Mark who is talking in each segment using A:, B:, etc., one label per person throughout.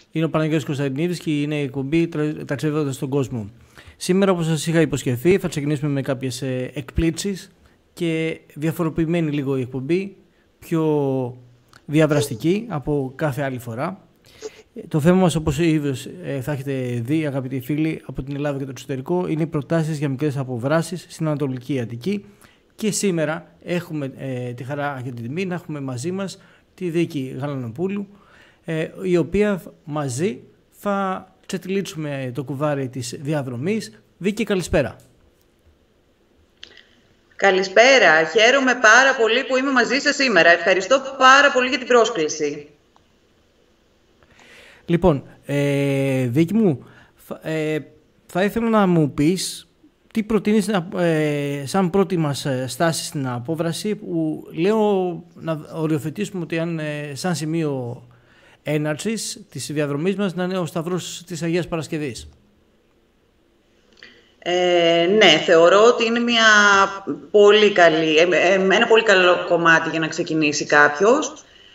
A: Είναι ο Παναγιώτης Κωνσταντινίδης και είναι η εκπομπή Ταξιδεύοντας τον κόσμο. Σήμερα, όπως σας είχα υποσχεθεί, θα ξεκινήσουμε με κάποιες εκπλήξεις και διαφοροποιημένη λίγο η εκπομπή, πιο διαδραστική από κάθε άλλη φορά. Το θέμα μας, όπως ήδη θα έχετε δει, αγαπητοί φίλοι, από την Ελλάδα και το εξωτερικό, είναι οι προτάσεις για μικρές αποβράσεις στην Ανατολική Αττική. Και σήμερα έχουμε τη χαρά και την τιμή να έχουμε μαζί μας τη Βίκη Γαλανοπούλου, η οποία μαζί θα ξετυλίξουμε το κουβάρι της διαδρομής. Βίκη, καλησπέρα.
B: Καλησπέρα. Χαίρομαι πάρα πολύ που είμαι μαζί σας σήμερα. Ευχαριστώ πάρα πολύ για την πρόσκληση.
A: Λοιπόν, Βίκη μου, θα ήθελα να μου πεις τι προτείνεις σαν πρώτη μας στάση στην απόβραση, που λέω να οριοθετήσουμε ότι αν σαν σημείο έναρξης της διαδρομής μας να είναι ο Σταυρός της Αγίας Παρασκευής.
B: Ναι, θεωρώ ότι είναι ένα πολύ καλό κομμάτι για να ξεκινήσει κάποιος.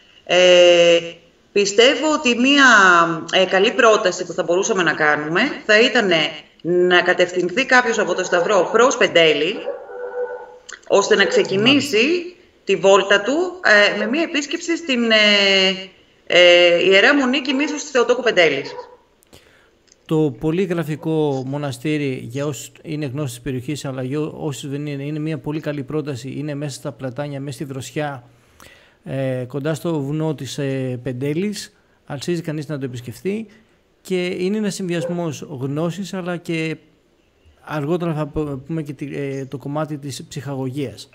B: Πιστεύω ότι μια καλή πρόταση που θα μπορούσαμε να κάνουμε θα ήταν να κατευθυνθεί κάποιος από το Σταυρό προς Πεντέλη, ώστε να ξεκινήσει τη βόλτα του με μια επίσκεψη στην Ιερά Μονή Κοιμήσεως της Θεοτόκου Πεντέλης.
A: Το πολύ γραφικό μοναστήρι, για όσους είναι γνώστοι της περιοχής, αλλά για όσους δεν είναι μια πολύ καλή πρόταση. Είναι μέσα στα πλατάνια, μέσα στη δροσιά, κοντά στο βουνό της Πεντέλης. Αξίζει κανείς να το επισκεφθεί και είναι ένας συνδυασμός γνώσης, αλλά και αργότερα θα πούμε και το κομμάτι της ψυχαγωγίας.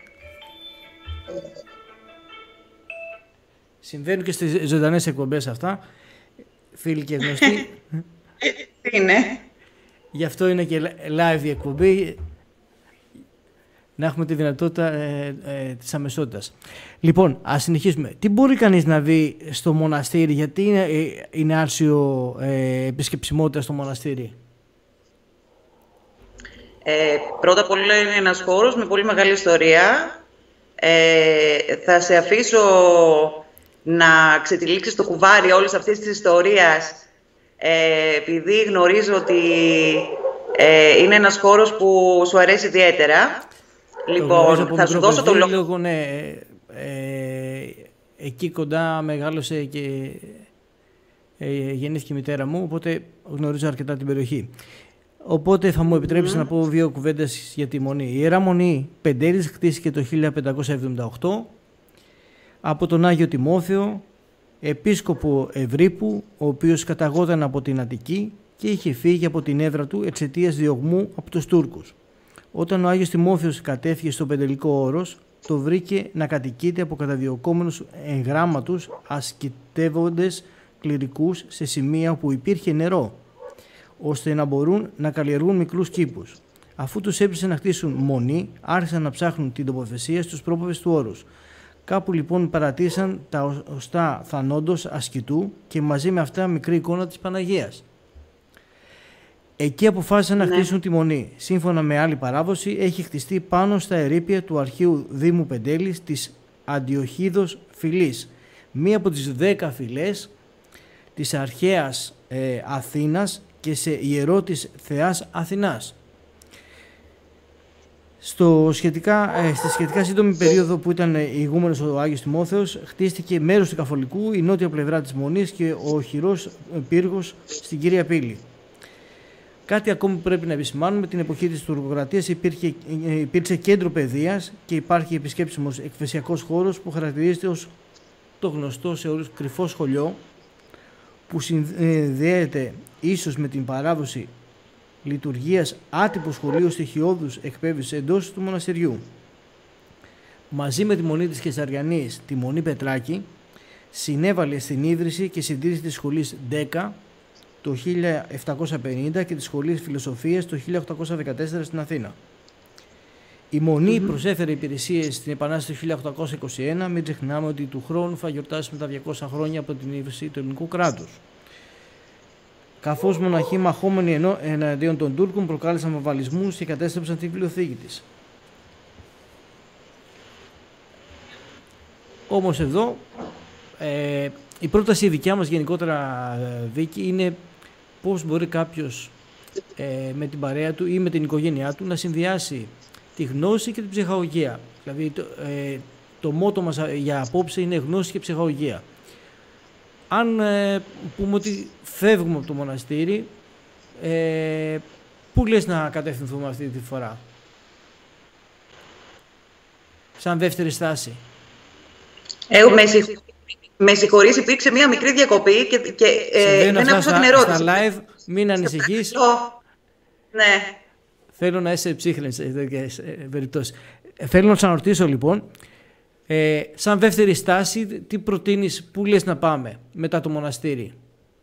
A: Συμβαίνουν και στις ζωντανές εκπομπές αυτά, φίλοι και γνωστοί.
B: Είναι.
A: Γι' αυτό είναι και live η εκπομπή, να έχουμε τη δυνατότητα της αμεσότητας. Λοιπόν, ας συνεχίσουμε. Τι μπορεί κανείς να δει στο μοναστήρι, γιατί είναι άρσιο επισκεψιμότητα στο μοναστήρι?
B: Πρώτα απ' όλα είναι ένας χώρος με πολύ μεγάλη ιστορία. Θα σε αφήσω να ξετυλίξεις το κουβάρι όλης αυτής της ιστορίας, επειδή γνωρίζω ότι είναι ένας χώρος που σου αρέσει ιδιαίτερα. Λοιπόν, θα σου δώσω το λόγο.
A: Ναι, εκεί κοντά μεγάλωσε και γεννήθηκε η μητέρα μου, οπότε γνωρίζω αρκετά την περιοχή. Οπότε θα μου επιτρέψει να πω δύο κουβέντες για τη Μονή. Η Ιερά Μονή Πεντέλης χτίστηκε το 1578 από τον Άγιο Τιμόθεο, επίσκοπο Ευρύππου, ο οποίος καταγόταν από την Αττική και είχε φύγει από την έδρα του εξαιτίας διωγμού από τους Τούρκους. Όταν ο Άγιος Τιμόθεος κατέφυγε στο Πεντελικό Όρος, το βρήκε να κατοικείται από καταδιωκόμενους εγγράμματους ασκητεύοντες κληρικούς σε σημεία όπου υπήρχε νερό, ώστε να μπορούν να καλλιεργούν μικρούς κήπους. Αφού τους έπεισε να χτίσουν μονή, άρχισαν να ψάχνουν την τοποθεσία στους πρόποδες του όρους. Κάπου λοιπόν παρατήρησαν τα οστά θανόντος ασκητού και μαζί με αυτά μικρή εικόνα της Παναγίας. Εκεί αποφάσισαν να χτίσουν τη Μονή. Σύμφωνα με άλλη παράδοση, έχει χτιστεί πάνω στα ερείπια του αρχαίου Δήμου Πεντέλης της Αντιοχίδος Φυλής, μία από τις 10 φυλές της αρχαίας Αθήνας και σε ιερό της θεάς Αθηνάς. Στη σχετικά σύντομη περίοδο που ήταν ηγούμενος ο Άγιος Τιμόθεος, χτίστηκε μέρος του Καφολικού, η νότια πλευρά της Μονής και ο χειρός πύργος στην Κύρια Πύλη. Κάτι ακόμη που πρέπει να επισημάνουμε: την εποχή της τουρκοκρατίας υπήρξε κέντρο παιδείας και υπάρχει επισκέψιμος εκκλησιακός χώρος που χαρακτηρίζεται ως το γνωστό σε όλους κρυφό σχολείο, που συνδέεται ίσως με την παράδοση λειτουργίας άτυπου σχολείου στοιχειώδους εκπαίδευσης εντός του μοναστηριού. Μαζί με τη Μονή της Κεσαριανής, τη Μονή Πετράκη, συνέβαλε στην ίδρυση και συντήρηση της σχολής 10 το 1750 και της σχολής Φιλοσοφίας το 1814 στην Αθήνα. Η Μονή προσέφερε υπηρεσίες στην Επανάσταση του 1821. Μην ξεχνάμε ότι του χρόνου θα γιορτάσουμε τα 200 χρόνια από την ίδρυση του ελληνικού κράτους. Καθώς μοναχοί μαχόμενοι εναντίον των Τούρκων προκάλεσαν βαμβαλισμούς και κατέστρεψαν τη βιβλιοθήκη της. Όμως εδώ η πρόταση δικιά μας γενικότερα, Βίκη, είναι πώς μπορεί κάποιος με την παρέα του ή με την οικογένειά του να συνδυάσει τη γνώση και την ψυχαγωγία. Δηλαδή το μότο μας για απόψε είναι γνώση και ψυχαγωγία. Αν πούμε ότι φεύγουμε από το μοναστήρι, πού λες να κατευθυνθούμε αυτή τη φορά, σαν δεύτερη στάση?
B: Με συγχωρείς, υπήρξε μία μικρή διακοπή και δεν άκουσα την ερώτηση.
A: Στα live, μην ανησυχείς.
B: Ναι.
A: Θέλω να είσαι ψύχρεμη σε τέτοιες περιπτώσεις. Θέλω να ξαναρωτήσω λοιπόν, σαν δεύτερη στάση, τι προτείνεις, πού λες να πάμε μετά το μοναστήρι?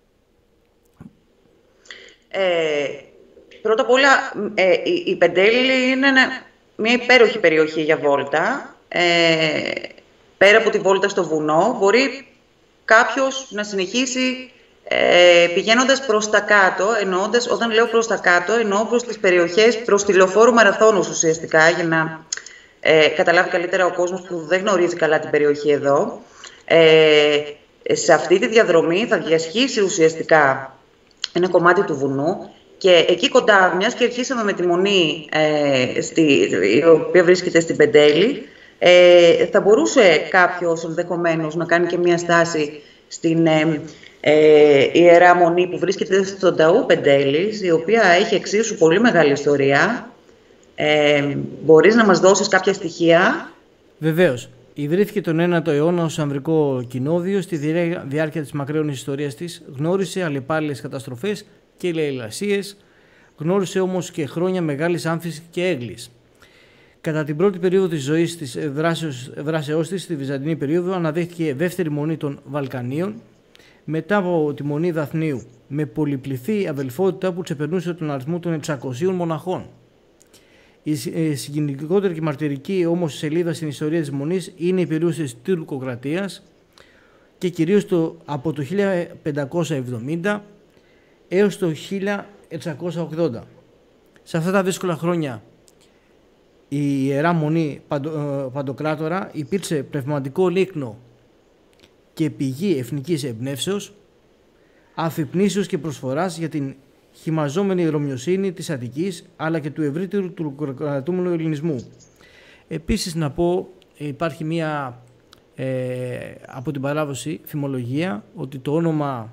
B: Πρώτα απ' όλα, η Πεντέλη είναι μια υπέροχη περιοχή για βόλτα. Πέρα από τη βόλτα στο βουνό, μπορεί κάποιος να συνεχίσει πηγαίνοντας προς τα κάτω, όταν λέω προς τα κάτω, εννοώ προς τις περιοχές, προς τη Λεωφόρου Μαραθώνους ουσιαστικά, για να καταλάβει καλύτερα ο κόσμος που δεν γνωρίζει καλά την περιοχή εδώ. Σε αυτή τη διαδρομή θα διασχίσει ουσιαστικά ένα κομμάτι του βουνού και εκεί κοντά, μιας και αρχίσαμε με τη Μονή, η οποία βρίσκεται στην Πεντέλη, θα μπορούσε κάποιος ενδεχομένως να κάνει και μια στάση στην Ιερά Μονή που βρίσκεται στον Ταού Πεντέλης, η οποία έχει εξίσου πολύ μεγάλη ιστορία. Μπορείς να μας δώσεις κάποια στοιχεία?
A: Βεβαίως. Ιδρύθηκε τον 9ο αιώνα ως ανδρικό κοινόβιο. Στη διάρκεια της μακραίωνης ιστορίας της γνώρισε αλλεπάλληλες καταστροφές και λαιλασίες, γνώρισε όμως και χρόνια μεγάλης άμφισης και έγκλης. Κατά την πρώτη περίοδο της ζωής της βράσεώς της, στη Βυζαντινή περίοδο, αναδέχτηκε δεύτερη μονή των Βαλκανίων, μετά από τη Μονή Δαφνίου, με πολυπληθή αδελφότητα που ξεπερνούσε τον αριθμό των 600 μοναχών. Η συγκινητικότερη και μαρτυρική όμως σελίδα στην ιστορία της Μονής είναι η περίοδος της τουρκοκρατίας και κυρίως από το 1570 έως το 1680. Σε αυτά τα δύσκολα χρόνια η Ιερά Μονή Παντοκράτορα υπήρξε πνευματικό λίκνο και πηγή εθνικής εμπνεύσεως, αφυπνήσεως και προσφοράς για την χυμαζόμενη ρωμιοσύνη της Αττικής αλλά και του ευρύτερου τουρκοκρατούμενου ελληνισμού. Επίσης να πω, υπάρχει μία από την παράδοση φημολογία ότι το όνομα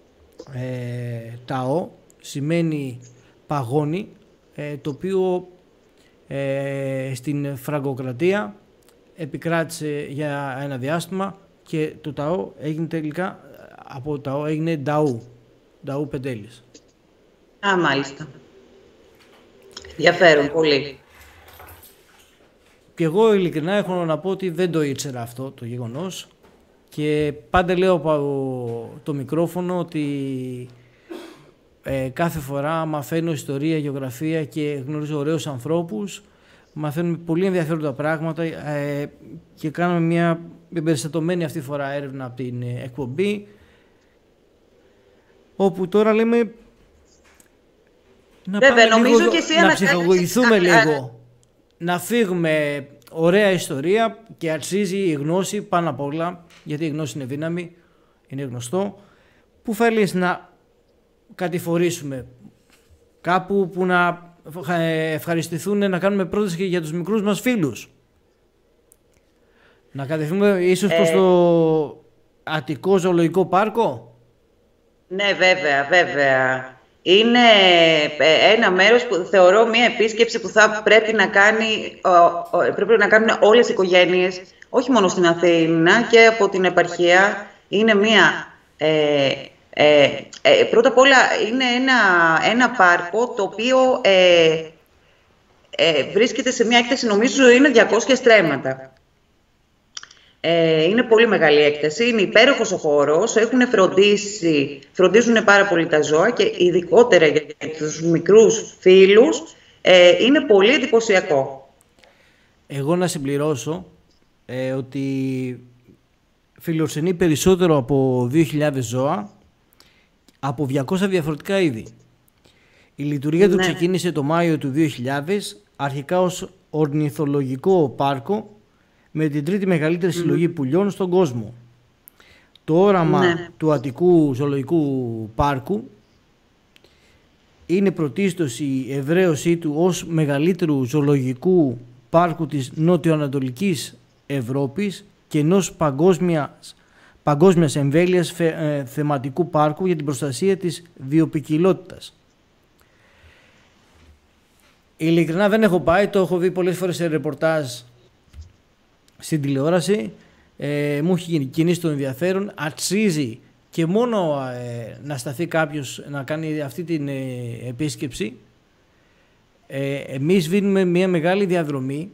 A: Ταό σημαίνει παγόνι, το οποίο στην Φραγκοκρατία επικράτησε για ένα διάστημα και το Ταό έγινε τελικά, από Ταό έγινε Νταού Πεντέλης.
B: Μάλιστα. Ενδιαφέρον πολύ.
A: Και εγώ ειλικρινά έχω να πω ότι δεν το ήξερα αυτό το γεγονός και πάντα λέω από το μικρόφωνο ότι κάθε φορά μαθαίνω ιστορία, γεωγραφία και γνωρίζω ωραίους ανθρώπους, μαθαίνουμε πολύ ενδιαφέροντα πράγματα και κάναμε μια εμπεριστατωμένη αυτή φορά έρευνα από την εκπομπή, όπου τώρα λέμε να να ψυχαγωγηθούμε λίγο, να φύγουμε. Ωραία ιστορία και αξίζει η γνώση πάνω απ' όλα, γιατί η γνώση είναι δύναμη, είναι γνωστό. Πού θέλεις να κατηφορήσουμε, κάπου που να ευχαριστηθούν, να κάνουμε πρόταση και για τους μικρούς μας φίλους? Να κατευθύνουμε ίσως προς το Αττικό Ζωολογικό Πάρκο?
B: Ναι, βέβαια. Είναι ένα μέρος που θεωρώ μια επίσκεψη που θα πρέπει να κάνουν όλες οι οικογένειες, όχι μόνο στην Αθήνα και από την επαρχία. Είναι μια... πρώτα απ' όλα είναι ένα πάρκο το οποίο βρίσκεται σε μια έκταση, νομίζω είναι 200 στρέμματα. Είναι πολύ μεγάλη έκταση, είναι υπέροχος ο χώρος, φροντίζουν πάρα πολύ τα ζώα και ειδικότερα για τους μικρούς φίλους είναι πολύ εντυπωσιακό.
A: Εγώ να συμπληρώσω ότι φιλοξενεί περισσότερο από 2.000 ζώα από 200 διαφορετικά είδη. Η λειτουργία του ξεκίνησε το Μάιο του 2000, αρχικά ως ορνηθολογικό πάρκο, με την τρίτη μεγαλύτερη συλλογή πουλιών στον κόσμο. Το όραμα του Αττικού Ζωολογικού Πάρκου είναι πρωτίστως η ευραίωσή του ως μεγαλύτερου ζωολογικού πάρκου της νοτιοανατολικής Ευρώπης και ενός παγκόσμιας εμβέλειας θεματικού πάρκου για την προστασία της βιοποικιλότητας. Ειλικρινά δεν έχω πάει, το έχω δει πολλές φορές σε ρεπορτάζ στην τηλεόραση, μου έχει κινήσει το ενδιαφέρον, αξίζει και μόνο να σταθεί κάποιος να κάνει αυτή την επίσκεψη. Εμείς δίνουμε μια μεγάλη διαδρομή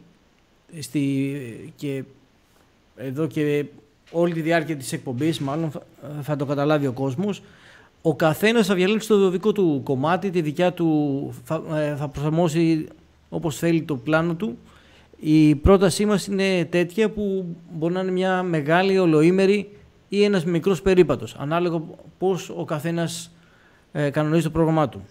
A: και εδώ και όλη τη διάρκεια της εκπομπής, μάλλον θα το καταλάβει ο κόσμος. Ο καθένας θα διαλέξει το δικό του κομμάτι, τη δικιά του, θα προσαρμόσει όπως θέλει το πλάνο του. Η πρότασή μας είναι τέτοια που μπορεί να είναι μια μεγάλη ολοήμερη ή ένας μικρός περίπατος, ανάλογα πώς ο καθένας κανονίζει το πρόγραμμά του.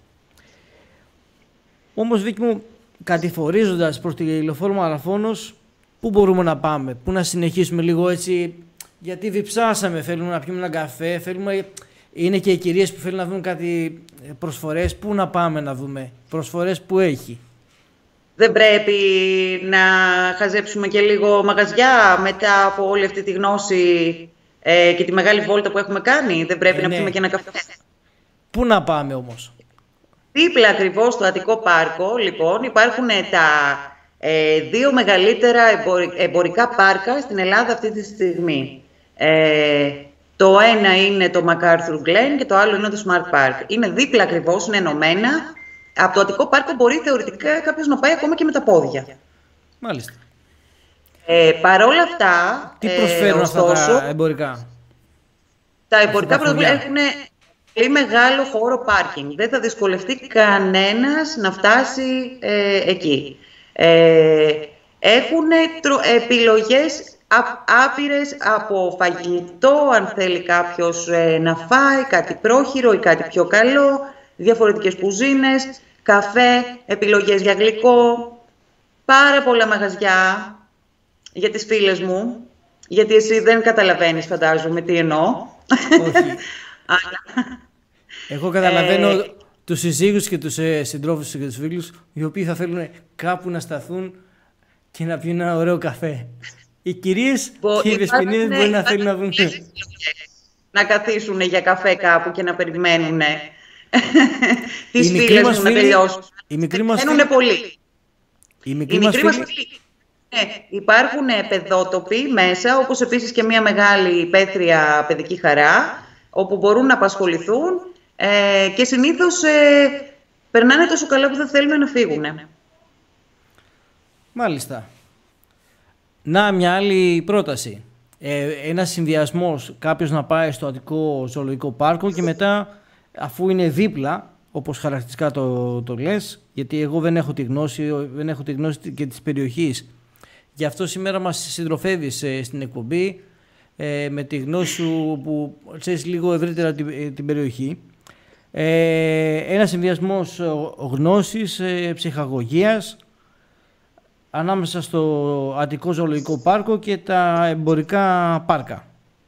A: Όμως, Βίκη μου, κατηφορίζοντας προς τη Λεωφόρο Μαραθώνος, πού μπορούμε να πάμε, πού να συνεχίσουμε λίγο έτσι, γιατί διψάσαμε, θέλουμε να πιούμε έναν καφέ, είναι και οι κυρίες που θέλουν να δουν κάτι προσφορές, πού να πάμε να δούμε, προσφορές που έχει.
B: Δεν πρέπει να χαζέψουμε και λίγο μαγαζιά μετά από όλη αυτή τη γνώση και τη μεγάλη βόλτα που έχουμε κάνει? Δεν πρέπει να πιούμε και ένα καφέ?
A: Πού να πάμε όμως?
B: Δίπλα ακριβώς στο Αττικό Πάρκο, λοιπόν, υπάρχουν τα δύο μεγαλύτερα εμπορικά πάρκα στην Ελλάδα αυτή τη στιγμή. Το ένα είναι το MacArthur Glen και το άλλο είναι το Smart Park. Είναι δίπλα ακριβώς, είναι ενωμένα. Από το Αττικό Πάρκο μπορεί θεωρητικά κάποιος να πάει ακόμα και με τα πόδια.
A: Μάλιστα.
B: Παρόλα αυτά,
A: τι προσφέρουν ωστόσο, αυτά τα εμπορικά?
B: Τα εμπορικά έχουν πολύ μεγάλο χώρο πάρκινγκ. Δεν θα δυσκολευτεί κανένας να φτάσει εκεί. Έχουν επιλογές άπειρες από φαγητό, αν θέλει κάποιος να φάει κάτι πρόχειρο ή κάτι πιο καλό, διαφορετικές κουζίνες, καφέ, επιλογές για γλυκό, πάρα πολλά μαγαζιά για τις φίλες μου, γιατί εσύ δεν καταλαβαίνεις, φαντάζομαι, τι εννοώ.
A: Όχι. Εγώ καταλαβαίνω τους συζύγους και τους συντρόφους και τους φίλους, οι οποίοι θα θέλουν κάπου να σταθούν και να πιούν ένα ωραίο καφέ. Οι κυρίες και οι δεσποινίδες μπορεί να θέλουν να βγουν.
B: Να καθίσουν για καφέ κάπου και να περιμένουν τις φίλες μου να τελειώσουν.
A: Οι μικροί μας
B: φίλοι. Πολύ.
A: Οι μικροί μας φίλοι.
B: Υπάρχουν παιδότοποι μέσα, όπως επίσης και μια μεγάλη υπαίθρια παιδική χαρά, όπου μπορούν να απασχοληθούν και συνήθως περνάνε τόσο καλά που δεν θέλουν να φύγουν.
A: Μάλιστα. Να, μια άλλη πρόταση. Ένας συνδυασμός, κάποιος να πάει στο Αττικό Ζωολογικό Πάρκο και μετά, αφού είναι δίπλα, όπως χαρακτηριστικά το λες, γιατί εγώ δεν έχω τη γνώση και της περιοχής. Γι' αυτό σήμερα μας συντροφεύεις στην εκπομπή με τη γνώση σου που ξέρεις λίγο ευρύτερα την περιοχή. Ένας συνδυασμός γνώσης, ψυχαγωγίας ανάμεσα στο Αττικό Ζωολογικό Πάρκο και τα εμπορικά πάρκα.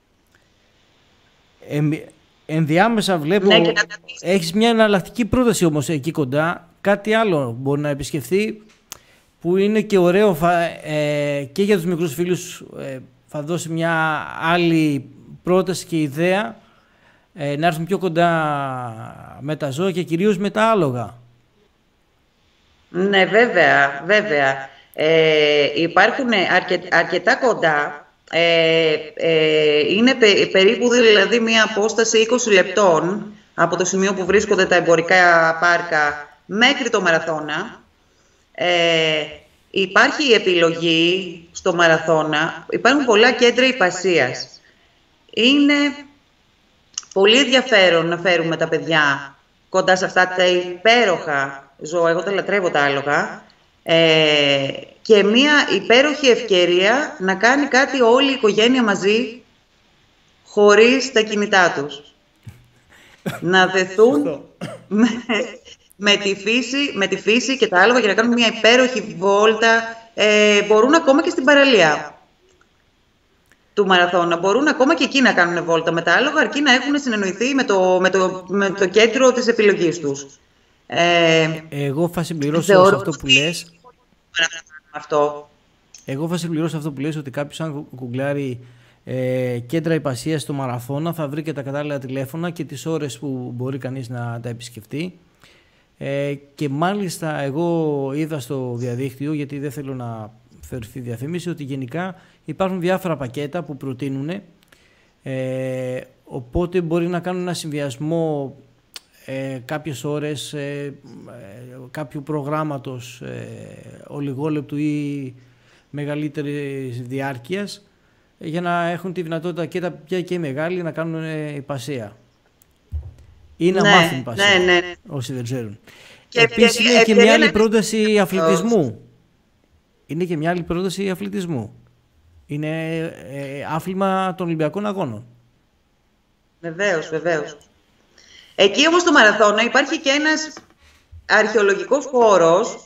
A: Ενδιάμεσα βλέπω, έχεις μια εναλλακτική πρόταση όμως εκεί κοντά, κάτι άλλο μπορεί να επισκεφθεί που είναι και ωραίο και για τους μικρούς φίλους, θα δώσει μια άλλη πρόταση και ιδέα να έρθουν πιο κοντά με τα ζώα και κυρίως με τα άλογα.
B: Ναι, βέβαια. Υπάρχουν αρκετά κοντά. Είναι περίπου δηλαδή μια απόσταση 20 λεπτών από το σημείο που βρίσκονται τα εμπορικά πάρκα μέχρι το Μαραθώνα. Υπάρχει η επιλογή στο Μαραθώνα. Υπάρχουν πολλά κέντρα υπασίας. Είναι πολύ ενδιαφέρον να φέρουμε τα παιδιά κοντά σε αυτά τα υπέροχα ζώα. Εγώ τα λατρεύω τα άλογα. Και μια υπέροχη ευκαιρία να κάνει κάτι όλη η οικογένεια μαζί, χωρίς τα κινητά τους. Να δεθούν με τη φύση και τα άλογα για να κάνουν μια υπέροχη βόλτα. Μπορούν ακόμα και στην παραλία. του μαραθώνα μπορούν ακόμα και εκεί να κάνουν βόλτα με τα άλογα, αρκεί να έχουν συνεννοηθεί με το κέντρο της επιλογής τους.
A: Εγώ θα συμπληρώσω αυτό που λες.
B: Αυτό.
A: Εγώ θα συμπληρώσω αυτό που λες, ότι κάποιος αν κουγκλάρει κέντρα υπασίας στο μαραθώνα θα βρει και τα κατάλληλα τηλέφωνα και τις ώρες που μπορεί κανείς να τα επισκεφτεί. Και μάλιστα εγώ είδα στο διαδίκτυο, γιατί δεν θέλω να θεωρηθεί διαφήμιση, ότι γενικά υπάρχουν διάφορα πακέτα που προτείνουν, οπότε μπορεί να κάνουν ένα συνδυασμό κάποιες ώρες κάποιου προγράμματος ολιγόλεπτου ή μεγαλύτερης διάρκειας, για να έχουν τη δυνατότητα και τα παιδιά και οι μεγάλοι να κάνουν υπασία ή να μάθουν υπασία, όσοι δεν ξέρουν. Επίσης είναι και μια άλλη πρόταση αθλητισμού. Είναι και μια άλλη πρόταση αθλητισμού. Είναι άθλημα των Ολυμπιακών Αγώνων.
B: Βεβαίως. Εκεί όμως στο μαραθώνα υπάρχει και ένας αρχαιολογικός χώρος,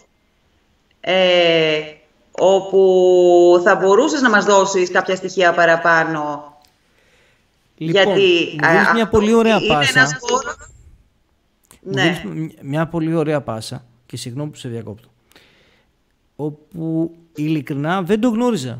B: όπου θα μπορούσες να μας δώσεις κάποια στοιχεία παραπάνω.
A: Λοιπόν, γιατί μου δίνεις μια πολύ ωραία πάσα.
B: Ναι.
A: Μια πολύ ωραία πάσα, και συγγνώμη που σε διακόπτω, όπου ειλικρινά δεν το γνώριζα.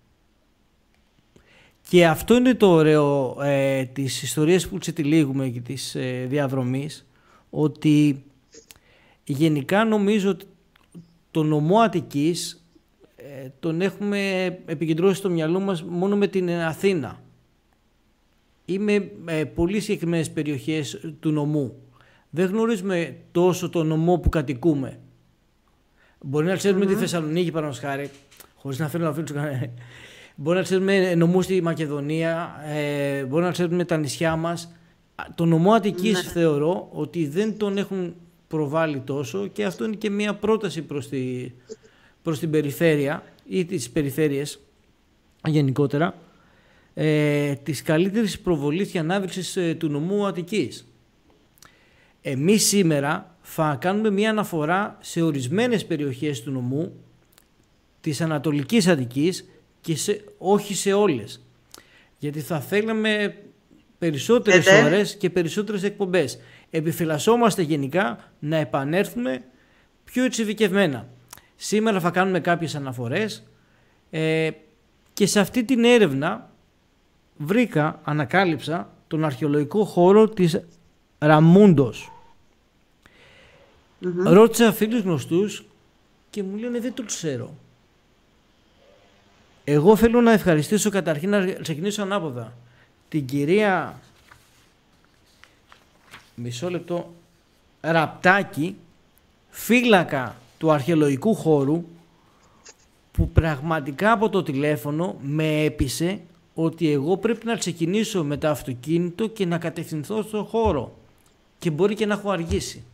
A: Και αυτό είναι το ωραίο της ιστορίας που ξετυλίγουμε και της διαδρομής, ότι γενικά νομίζω ότι το νομό Αττικής τον έχουμε επικεντρώσει στο μυαλό μας μόνο με την Αθήνα ή με πολύ συγκεκριμένες περιοχές του νομού. Δεν γνωρίζουμε τόσο το νομό που κατοικούμε. Μπορεί να ξέρουμε τη Θεσσαλονίκη, παραδείγματος χάρη, χωρίς να θέλω να αφήσω κανένα. Μπορεί να ξέρουμε νομούς στη Μακεδονία, μπορεί να ξέρουμε τα νησιά μας. Το νομό Αττικής θεωρώ ότι δεν τον έχουν προβάλλει τόσο, και αυτό είναι και μια πρόταση προς την περιφέρεια ή τις περιφέρειες γενικότερα, της καλύτερης προβολής και ανάδειξης του νομού Αττικής. Εμείς σήμερα θα κάνουμε μια αναφορά σε ορισμένες περιοχές του νομού της Ανατολικής Αττικής και όχι σε όλες. Γιατί θα θέλαμε περισσότερες ώρες και περισσότερες εκπομπές. Επιφυλασσόμαστε γενικά να επανέλθουμε πιο εξειδικευμένα. Σήμερα θα κάνουμε κάποιες αναφορές και σε αυτή την έρευνα ανακάλυψα τον αρχαιολογικό χώρο της Ραμούντος. Ρώτησα φίλους γνωστούς και μου λένε δεν το ξέρω. Εγώ θέλω να ευχαριστήσω καταρχήν, να ξεκινήσω ανάποδα, την κυρία Ραπτάκη, φύλακα του αρχαιολογικού χώρου, που πραγματικά από το τηλέφωνο με έπεισε ότι εγώ πρέπει να ξεκινήσω με το αυτοκίνητο και να κατευθυνθώ στο χώρο, και μπορεί και να έχω αργήσει.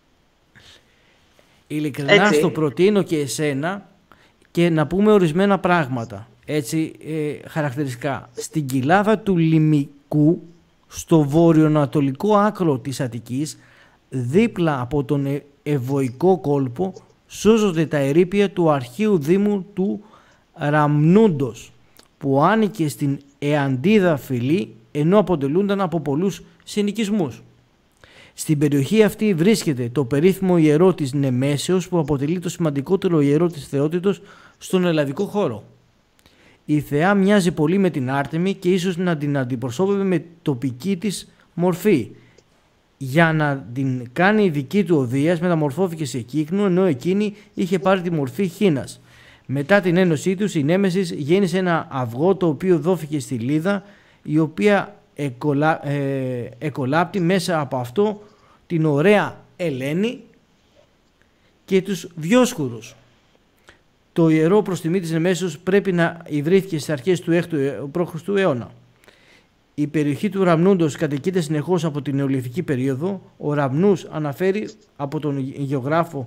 A: Ειλικρινά στο προτείνω και εσένα, και να πούμε ορισμένα πράγματα έτσι χαρακτηριστικά. Στην κοιλάδα του Λιμικού, στο βορειοανατολικό άκρο της Αττικής, δίπλα από τον Ευωικό κόλπο, σώζονται τα ερείπια του αρχαίου δήμου του Ραμνούντος, που άνοικε στην Εαντίδα φυλή, ενώ αποτελούνταν από πολλούς συνοικισμούς. Στην περιοχή αυτή βρίσκεται το περίφημο ιερό της Νεμέσεως, που αποτελεί το σημαντικότερο ιερό της θεότητος στον ελλαδικό χώρο. Η θεά μοιάζει πολύ με την Άρτεμη και ίσως να την αντιπροσώπευε με τοπική της μορφή. Για να την κάνει δική του ο Δίας, μεταμορφώθηκε σε κύκνο, ενώ εκείνη είχε πάρει τη μορφή χήνας. Μετά την ένωσή τους, η Νέμεσης γέννησε ένα αυγό, το οποίο δόθηκε στη Λίδα, η οποία εκολάπτει μέσα από αυτό την ωραία Ελένη και τους Διόσκουρους. Το ιερό προς τιμή της Νεμέσεως πρέπει να ιδρύθηκε στις αρχές του 6ου π.Χ. αιώνα. Η περιοχή του Ραμνούντος κατοικείται συνεχώς από την νεολιθική περίοδο. Ο Ραμνούς αναφέρει από τον γεωγράφο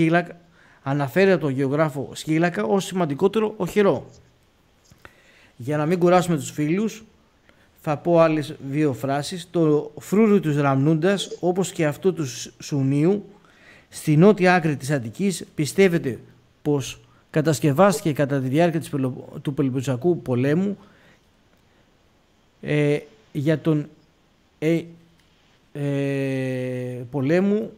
A: Σκύλακα ως σημαντικότερο οχυρό. Για να μην κουράσουμε τους φίλους, θα πω άλλες δύο φράσεις. Το φρούρι του Ραμνούντας, όπως και αυτό του Σουνίου, στη νότια άκρη της Αττικής, πιστεύεται πως κατασκευάστηκε κατά τη διάρκεια του Πελοποννησιακού πολέμου για τον πολέμου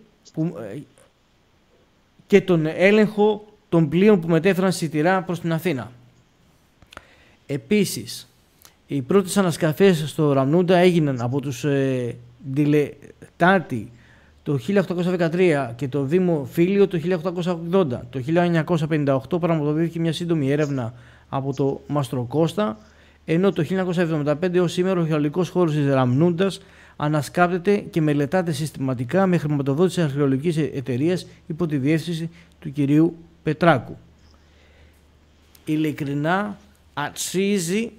A: και τον έλεγχο των πλοίων που μετέφεραν σιτηρά προς την Αθήνα. Επίσης, οι πρώτες ανασκαφές στο Ραμνούντα έγιναν από τους Ντιλετάτη το 1813 και το Δήμο Φίλιο το 1880. Το 1958 πραγματοποιήθηκε μια σύντομη έρευνα από το Μαστροκώστα, ενώ το 1975 ως σήμερα ο αρχαιολογικός χώρος της Ραμνούντας ανασκάπτεται και μελετάται συστηματικά με χρηματοδότηση αρχαιολογικής εταιρείας υπό τη διεύθυνση του κυρίου Πετράκου. Ειλικρινά αξίζει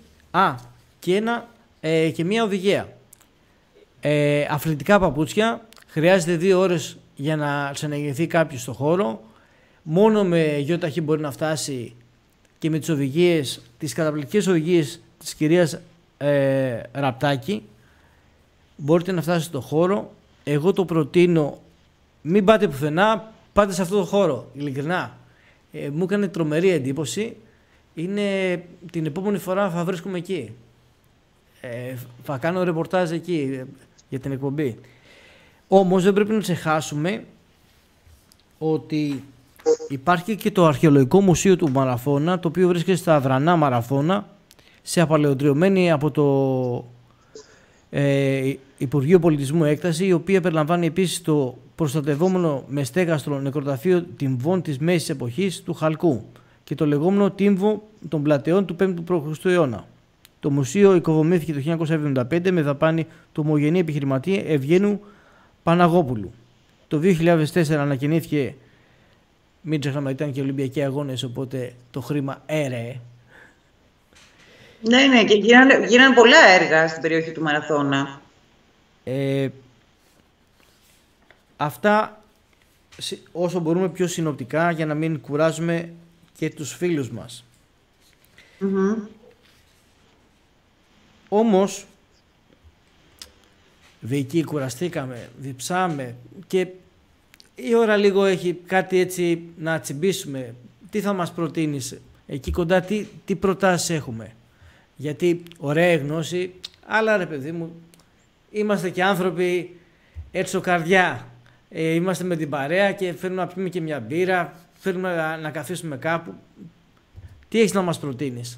A: και μια οδηγία. Αθλητικά παπούτσια, χρειάζεται 2 ώρες για να ξαναγεννηθεί κάποιος στο χώρο. Μόνο με γιοταχή μπορεί να φτάσει και με τις οδηγίες, τις καταπληκτικές οδηγίες της κυρίας Ραπτάκη, μπορείτε να φτάσετε στο χώρο. Εγώ το προτείνω, μην πάτε πουθενά, πάτε σε αυτό το χώρο, ειλικρινά. Μου έκανε τρομερή εντύπωση. Την επόμενη φορά θα βρίσκομαι εκεί. Θα κάνω ρεπορτάζ εκεί για την εκπομπή. Όμως δεν πρέπει να ξεχάσουμε ότι υπάρχει και το Αρχαιολογικό Μουσείο του Μαραθώνα, το οποίο βρίσκεται στα Αδρανά Μαραθώνα, σε απαλαιοτριωμένη από το Υπουργείο Πολιτισμού έκταση, η οποία περιλαμβάνει επίσης το προστατευόμενο με στέγαστρο νεκροταφείο τυμβών της Μέσης Εποχής του Χαλκού και το λεγόμενο τύμβο των πλατεών του 5ου π.Χ. αιώνα. Το μουσείο οικοδομήθηκε το 1975 με δαπάνη του ομογενή επιχειρηματία Ευγένου Παναγόπουλου. Το 2004 ανακοινήθηκε, μην ξεχνάμε, ήταν και Ολυμπιακοί Αγώνες, οπότε το χρήμα έρεε.
B: Ναι, και γίνανε πολλά έργα στην περιοχή του Μαραθώνα.
A: Αυτά όσο μπορούμε πιο συνοπτικά για να μην κουράζουμε και τους φίλους μας. Όμως, εκεί κουραστήκαμε, διψάμε και η ώρα λίγο έχει κάτι έτσι να τσιμπήσουμε. Τι θα μας προτείνεις εκεί κοντά, τι προτάσεις έχουμε? Γιατί ωραία γνώση, αλλά ρε παιδί μου, είμαστε και άνθρωποι έτσι καρδιά. Είμαστε με την παρέα και θέλουμε να πιούμε και μια μπύρα, θέλουμε να καθίσουμε κάπου. Τι έχεις να μας προτείνεις?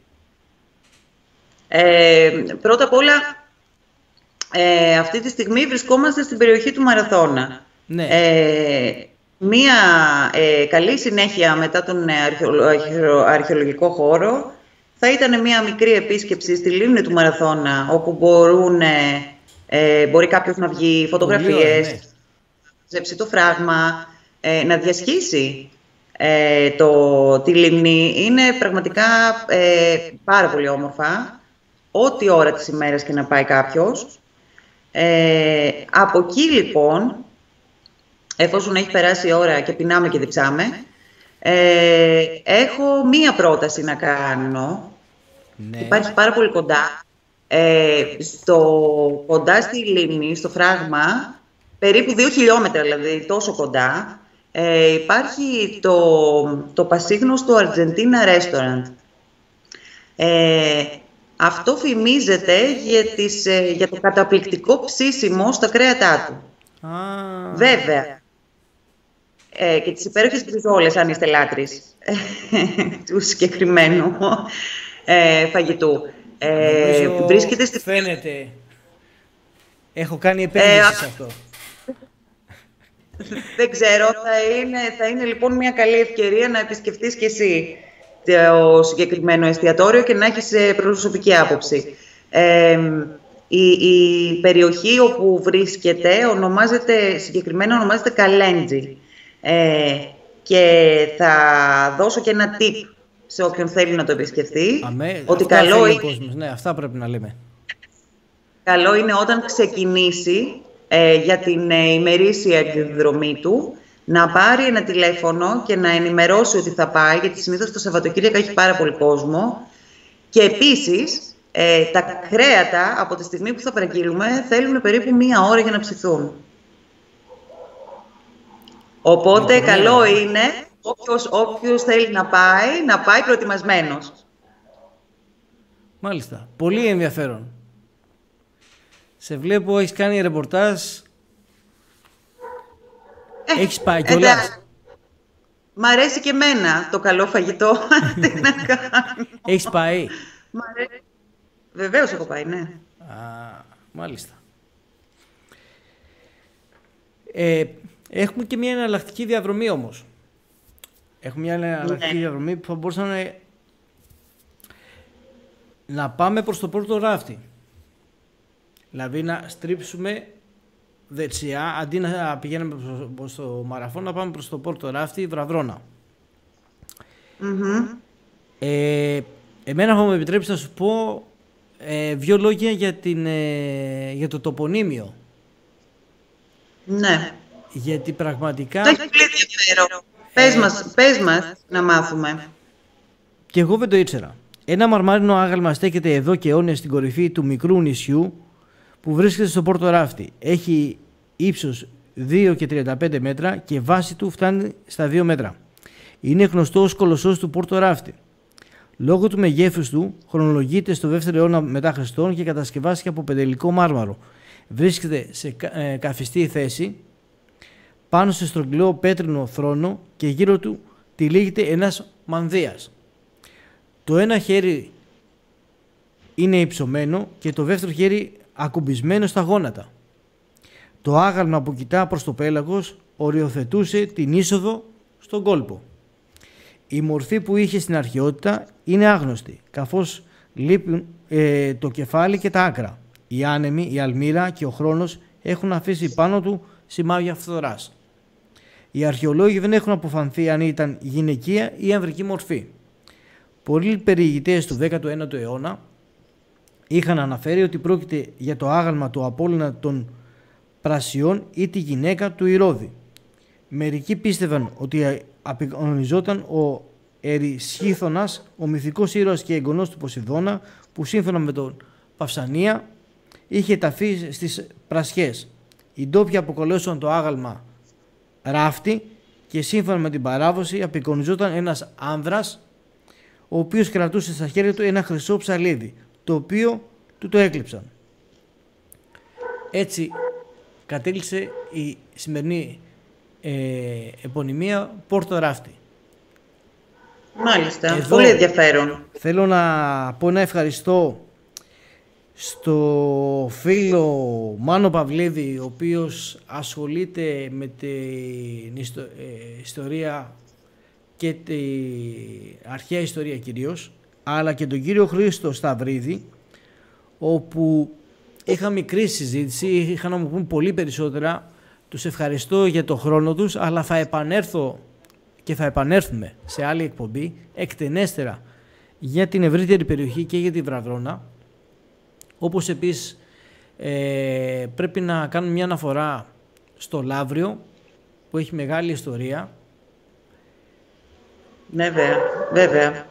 B: Πρώτα απ' όλα, αυτή τη στιγμή βρισκόμαστε στην περιοχή του Μαραθώνα.
A: Ναι.
B: Μία καλή συνέχεια μετά τον αρχαιολογικό χώρο θα ήταν μία μικρή επίσκεψη στη λίμνη του Μαραθώνα, όπου μπορεί κάποιος να βγει φωτογραφίες, να ζέψει το φράγμα, να διασχίσει τη λίμνη. Είναι πραγματικά πάρα πολύ όμορφα, ό,τι ώρα της ημέρας και να πάει κάποιος. Από εκεί λοιπόν, εφόσον έχει περάσει η ώρα και πεινάμε και διψάμε, έχω μία πρόταση να κάνω. Ναι. Υπάρχει πάρα πολύ κοντά, κοντά στη λίμνη, στο φράγμα, περίπου 2 χιλιόμετρα, δηλαδή τόσο κοντά, υπάρχει το πασίγνωστο Argentina Restaurant. Αυτό φημίζεται για το καταπληκτικό ψήσιμο στα κρέατά του. Βέβαια. Και τις υπέροχες μπριζόλες, αν είστε λάτρεις του συγκεκριμένου φαγητού. Βρίσκεται στη...
A: Φαίνεται. Έχω κάνει επένδυση σε αυτό.
B: Δεν ξέρω, θα είναι λοιπόν μια καλή ευκαιρία να επισκεφτείς και εσύ το συγκεκριμένο εστιατόριο και να έχεις προσωπική άποψη. Η περιοχή όπου βρίσκεται συγκεκριμένα ονομάζεται Καλέντζι. Και θα δώσω και ένα tip σε όποιον θέλει να το επισκεφτεί. Ότι καλό είναι...
A: Ναι, αυτά πρέπει να λέμε.
B: Καλό είναι όταν ξεκινήσει για την ημερήσια εκδρομή του να πάρει ένα τηλέφωνο και να ενημερώσει ότι θα πάει, γιατί συνήθως το Σαββατοκύριακο έχει πάρα πολύ κόσμο. Και επίσης τα κρέατα από τη στιγμή που θα παραγγείλουμε θέλουν περίπου 1 ώρα για να ψηθούν. Οπότε καλό είναι όποιος θέλει να πάει προετοιμασμένος.
A: Μάλιστα. Πολύ ενδιαφέρον. Σε βλέπω, έχεις κάνει ρεπορτάζ. Έχεις πάει κιόλας.
B: Μ' αρέσει και εμένα το καλό φαγητό. Τι να κάνω.
A: Έχεις πάει.
B: Βεβαίως έχω πάει, ναι.
A: Μάλιστα. Έχουμε και μια εναλλακτική διαδρομή όμως. Έχουμε μια εναλλακτική διαδρομή που θα μπορούσαμε να πάμε προς το Πόρτο Ράφτη. Δηλαδή να στρίψουμε δεξιά, αντί να πηγαίνουμε στο Μαραθώνα, να πάμε προς το Πόρτο Ράφτη, Βραδρώνα. Εμένα θα μου επιτρέψει να σου πω 2 λόγια για το τοπονύμιο.
B: Ναι.
A: Γιατί πραγματικά...
B: Το έχει πολύ ενδιαφέρον. Πες μας να μάθουμε.
A: Και εγώ δεν το ήξερα. Ένα μαρμάρινο άγαλμα στέκεται εδώ και αιώνες στην κορυφή του μικρού νησιού που βρίσκεται στο Πόρτο Ράφτη. Έχει ύψος 2,35 μέτρα και βάση του φτάνει στα 2 μέτρα. Είναι γνωστό ως κολοσσός του Πόρτο Ράφτη. Λόγω του μεγέθους του χρονολογείται στο 2ο αιώνα μετά Χριστόν και κατασκευάστηκε από πεντελικό μάρμαρο. Βρίσκεται σε καφιστή θέση πάνω σε στρογγυλό πέτρινο θρόνο και γύρω του τυλίγεται ένας μανδύας. Το ένα χέρι είναι υψωμένο και το δεύτερο χέρι ακουμπισμένο στα γόνατα. Το άγαλμα που κοιτά προς το πέλαγος οριοθετούσε την είσοδο στον κόλπο. Η μορφή που είχε στην αρχαιότητα είναι άγνωστη, καθώς λείπουν το κεφάλι και τα άκρα. Οι άνεμοι, η αλμύρα και ο χρόνος έχουν αφήσει πάνω του σημάδια φθοράς. Οι αρχαιολόγοι δεν έχουν αποφανθεί αν ήταν γυναικεία ή ανδρική μορφή. Πολλοί περιηγητές του 19ου αιώνα είχαν αναφέρει ότι πρόκειται για το άγαλμα του Απόλλωνα των Πρασιών ή τη γυναίκα του Ηρώδη. Μερικοί πίστευαν ότι απεικονιζόταν ο Ερυσχύθωνας, ο μυθικός ήρωας και εγγονός του Ποσειδώνα, που σύμφωνα με τον Παυσανία είχε ταφεί στις Πρασιές. Οι ντόπιοι αποκαλούσαν το άγαλμα ράφτη και σύμφωνα με την παράδοση απεικονιζόταν ένας άνδρας ο οποίος κρατούσε στα χέρια του ένα χρυσό ψαλίδι, το οποίο του το έκλειψαν. Έτσι κατέληξε η σημερινή επωνυμία Πόρτο Ράφτη.
B: Μάλιστα, εδώ, πολύ ενδιαφέρον.
A: Θέλω να πω ένα ευχαριστώ στο φίλο Μάνο Παυλίδη, ο οποίος ασχολείται με την ιστορία και την αρχαία ιστορία κυρίως, αλλά και τον κύριο Χρήστο Σταυρίδη, όπου είχα μικρή συζήτηση, είχα να μου πούν πολύ περισσότερα. Τους ευχαριστώ για το χρόνο τους, αλλά θα επανέλθω και θα επανέλθουμε σε άλλη εκπομπή εκτενέστερα για την ευρύτερη περιοχή και για τη Βραδρώνα. Όπως επίσης πρέπει να κάνουμε μια αναφορά στο Λαύριο που έχει μεγάλη ιστορία.
B: Βέβαια.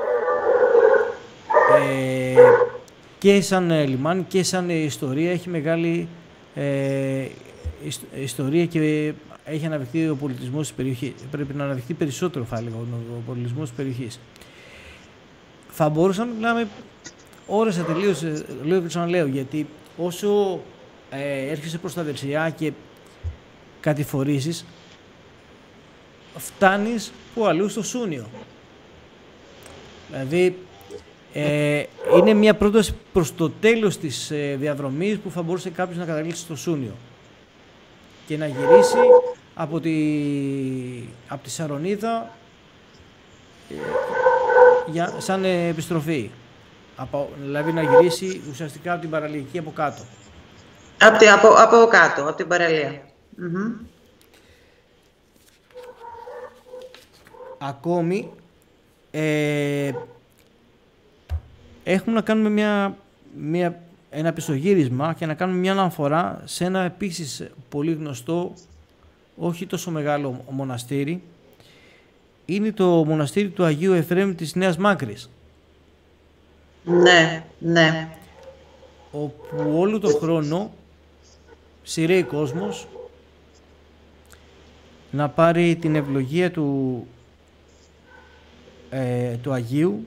A: Και σαν λιμάνι και σαν ιστορία έχει μεγάλη ιστορία και έχει αναδειχθεί ο πολιτισμός της περιοχής. Πρέπει να αναδειχθεί περισσότερο, θα έλεγα, ο πολιτισμός της περιοχής. Θα μπορούσαμε να μιλάμε ώρες ατελείως, λέω και ξαναλέω, γιατί όσο έρχεσαι προς τα δεξιά και κατηφορήσεις, φτάνεις που αλλού στο Σούνιο. Δηλαδή, είναι μια πρόταση προς το τέλος της διαδρομής που θα μπορούσε κάποιος να καταλήξει στο Σούνιο και να γυρίσει από τη Σαρονίδα σαν επιστροφή. Δηλαδή να γυρίσει ουσιαστικά από την παραλιακή από κάτω.
B: Από κάτω, από την παραλία.
A: Ακόμη έχουμε να κάνουμε ένα πισωγύρισμα και να κάνουμε μια αναφορά σε ένα επίσης πολύ γνωστό, όχι τόσο μεγάλο μοναστήρι. Είναι το μοναστήρι του Αγίου Εφραίμ της Νέας Μάκρης.
B: Ναι.
A: Όπου όλο τον χρόνο σειραίει κόσμος να πάρει την ευλογία του Αγίου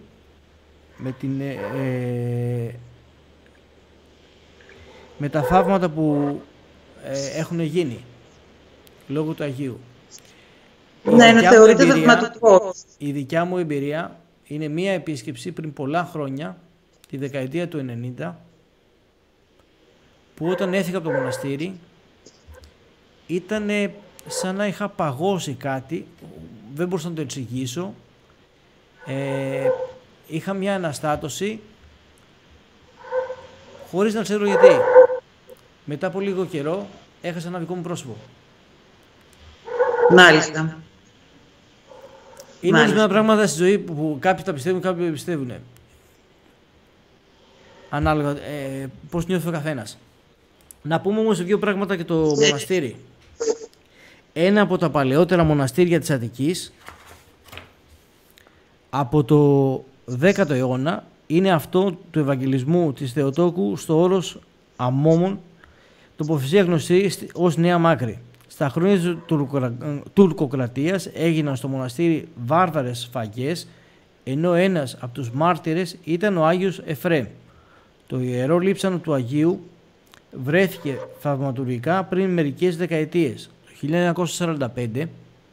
A: με τα θαύματα που έχουν γίνει λόγω του Αγίου.
B: Ναι, θεωρείται θαυματουργός.
A: Η δικιά μου εμπειρία είναι μία επίσκεψη πριν πολλά χρόνια, τη δεκαετία του 90, που όταν έφυγα από το μοναστήρι ήταν σαν να είχα παγώσει κάτι, δεν μπορούσα να το εξηγήσω. Είχα μια αναστάτωση χωρίς να ξέρω γιατί. Μετά από λίγο καιρό έχασα ένα δικό μου πρόσωπο.
B: Μάλιστα.
A: Είναι ορισμένα πράγματα στη ζωή που κάποιοι τα πιστεύουν, κάποιοι δεν πιστεύουν. Ανάλογα πώς νιώθει ο καθένας. Να πούμε όμως δύο πράγματα και το μοναστήρι. Ένα από τα παλαιότερα μοναστήρια της Αττικής, από το 10ο αιώνα, είναι αυτό του Ευαγγελισμού της Θεοτόκου στο όρος Αμμόμων, τοποθεσία γνωστή ως Νέα Μάκρη. Στα χρόνια της τουρκοκρατίας έγιναν στο μοναστήρι βάρβαρες σφαγές, ενώ ένας από τους μάρτυρες ήταν ο Άγιος Εφραίμ. Το ιερό λείψανο του Αγίου βρέθηκε θαυματουργικά πριν μερικές δεκαετίες. Το 1945,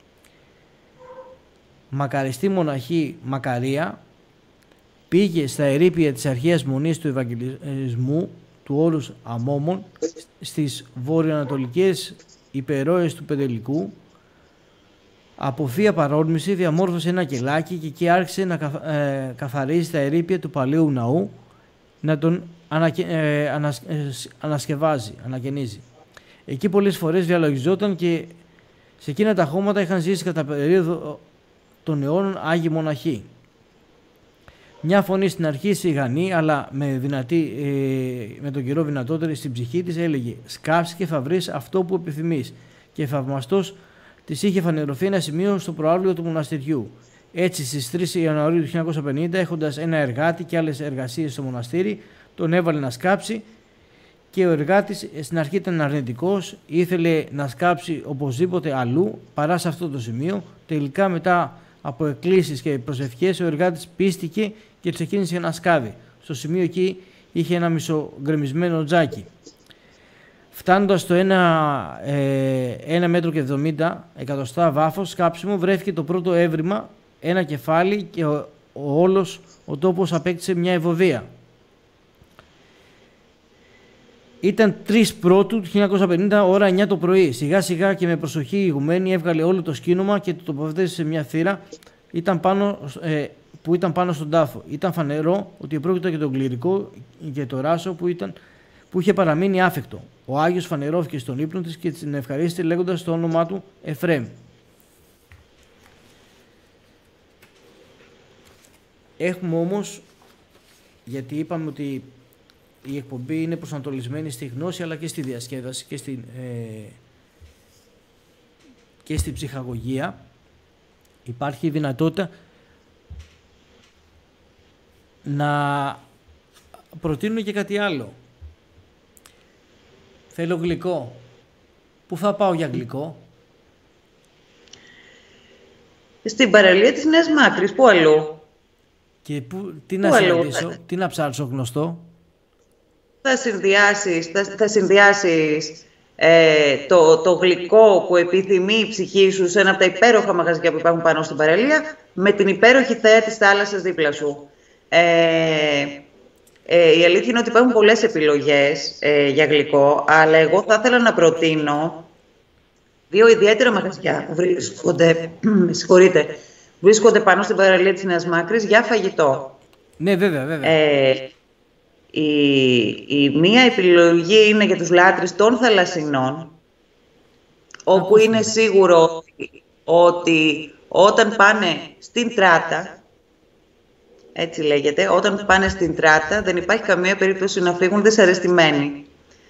A: μακαριστή μοναχή Μακαρία πήγε στα ερείπια της αρχαίας μονής του Ευαγγελισμού του όρους Αμμόμων στις βορειοανατολικές υπερόες του Πεντελικού. Από θεία παρόρμηση διαμόρφωσε ένα κελάκι και εκεί άρχισε να καθαρίζει τα ερείπια του παλαιού ναού, να τον ανακαινίζει. Εκεί πολλές φορές διαλογιζόταν και σε εκείνα τα χώματα είχαν ζήσει κατά περίοδο των αιώνων Άγιοι Μοναχοί. Μια φωνή στην αρχή σιγανή, αλλά με τον καιρό δυνατότερη στην ψυχή της, έλεγε «Σκάψε και θα βρεις αυτό που επιθυμείς». Και θαυμαστός της είχε φανερωθεί ένα σημείο στο προάβλιο του μοναστηριού. Έτσι, στις 3 Ιανουαρίου του 1950, έχοντας ένα εργάτη και άλλες εργασίες στο μοναστήρι, τον έβαλε να σκάψει και ο εργάτης στην αρχή ήταν αρνητικός, ήθελε να σκάψει οπωσδήποτε αλλού παρά σε αυτό το σημείο. Τελικά, μετά από εκκλήσεις και προσευχές, ο εργάτης πίστηκε και ξεκίνησε να σκάβει. Στο σημείο εκεί είχε ένα μισογκρεμισμένο τζάκι. Φτάνοντας στο 1 μέτρο και 70 εκατοστά βάθος σκάψιμο, βρέθηκε το πρώτο έβριμα, ένα κεφάλι, και όλος ο τόπος απέκτησε μια ευωδία. Ήταν 3 Πρώτου του 1950, ώρα 9 το πρωί. Σιγά σιγά και με προσοχή η ηγουμένη έβγαλε όλο το σκήνομα και το τοποθέτησε σε μια θύρα που ήταν πάνω στον τάφο. Ήταν φανερό ότι πρόκειται για τον κληρικό και το ράσο που είχε παραμείνει άφεκτο. Ο Άγιος φανερώθηκε στον ύπνο της και την ευχαρίστησε λέγοντας το όνομά του Εφραίμ. Έχουμε όμως, γιατί είπαμε ότι η εκπομπή είναι προσανατολισμένη στη γνώση αλλά και στη διασκέδαση και στη ψυχαγωγία, υπάρχει η δυνατότητα να προτείνουν και κάτι άλλο. Θέλω γλυκό. Πού θα πάω για γλυκό?
B: Στην παραλία της Νέας Μάκρης. Πού αλλού?
A: Και τι να συναντήσω, τι να ψάξω γνωστό?
B: Θα συνδυάσεις το γλυκό που επιθυμεί η ψυχή σου σε ένα από τα υπέροχα μαγαζιά που υπάρχουν πάνω στην παραλία με την υπέροχη θέα της θάλασσας δίπλα σου. Η αλήθεια είναι ότι υπάρχουν πολλές επιλογές για γλυκό, αλλά εγώ θα ήθελα να προτείνω 2 ιδιαίτερα μαγαζιά που βρίσκονται πάνω στην παραλία της Νέας Μάκρης για φαγητό.
A: Ναι, βέβαια.
B: Η μία επιλογή είναι για τους λάτρεις των θαλασσινών, όπου είναι σίγουρο ότι όταν πάνε στην Τράτα, έτσι λέγεται, όταν πάνε στην Τράτα δεν υπάρχει καμία περίπτωση να φύγουν δυσαρεστημένοι.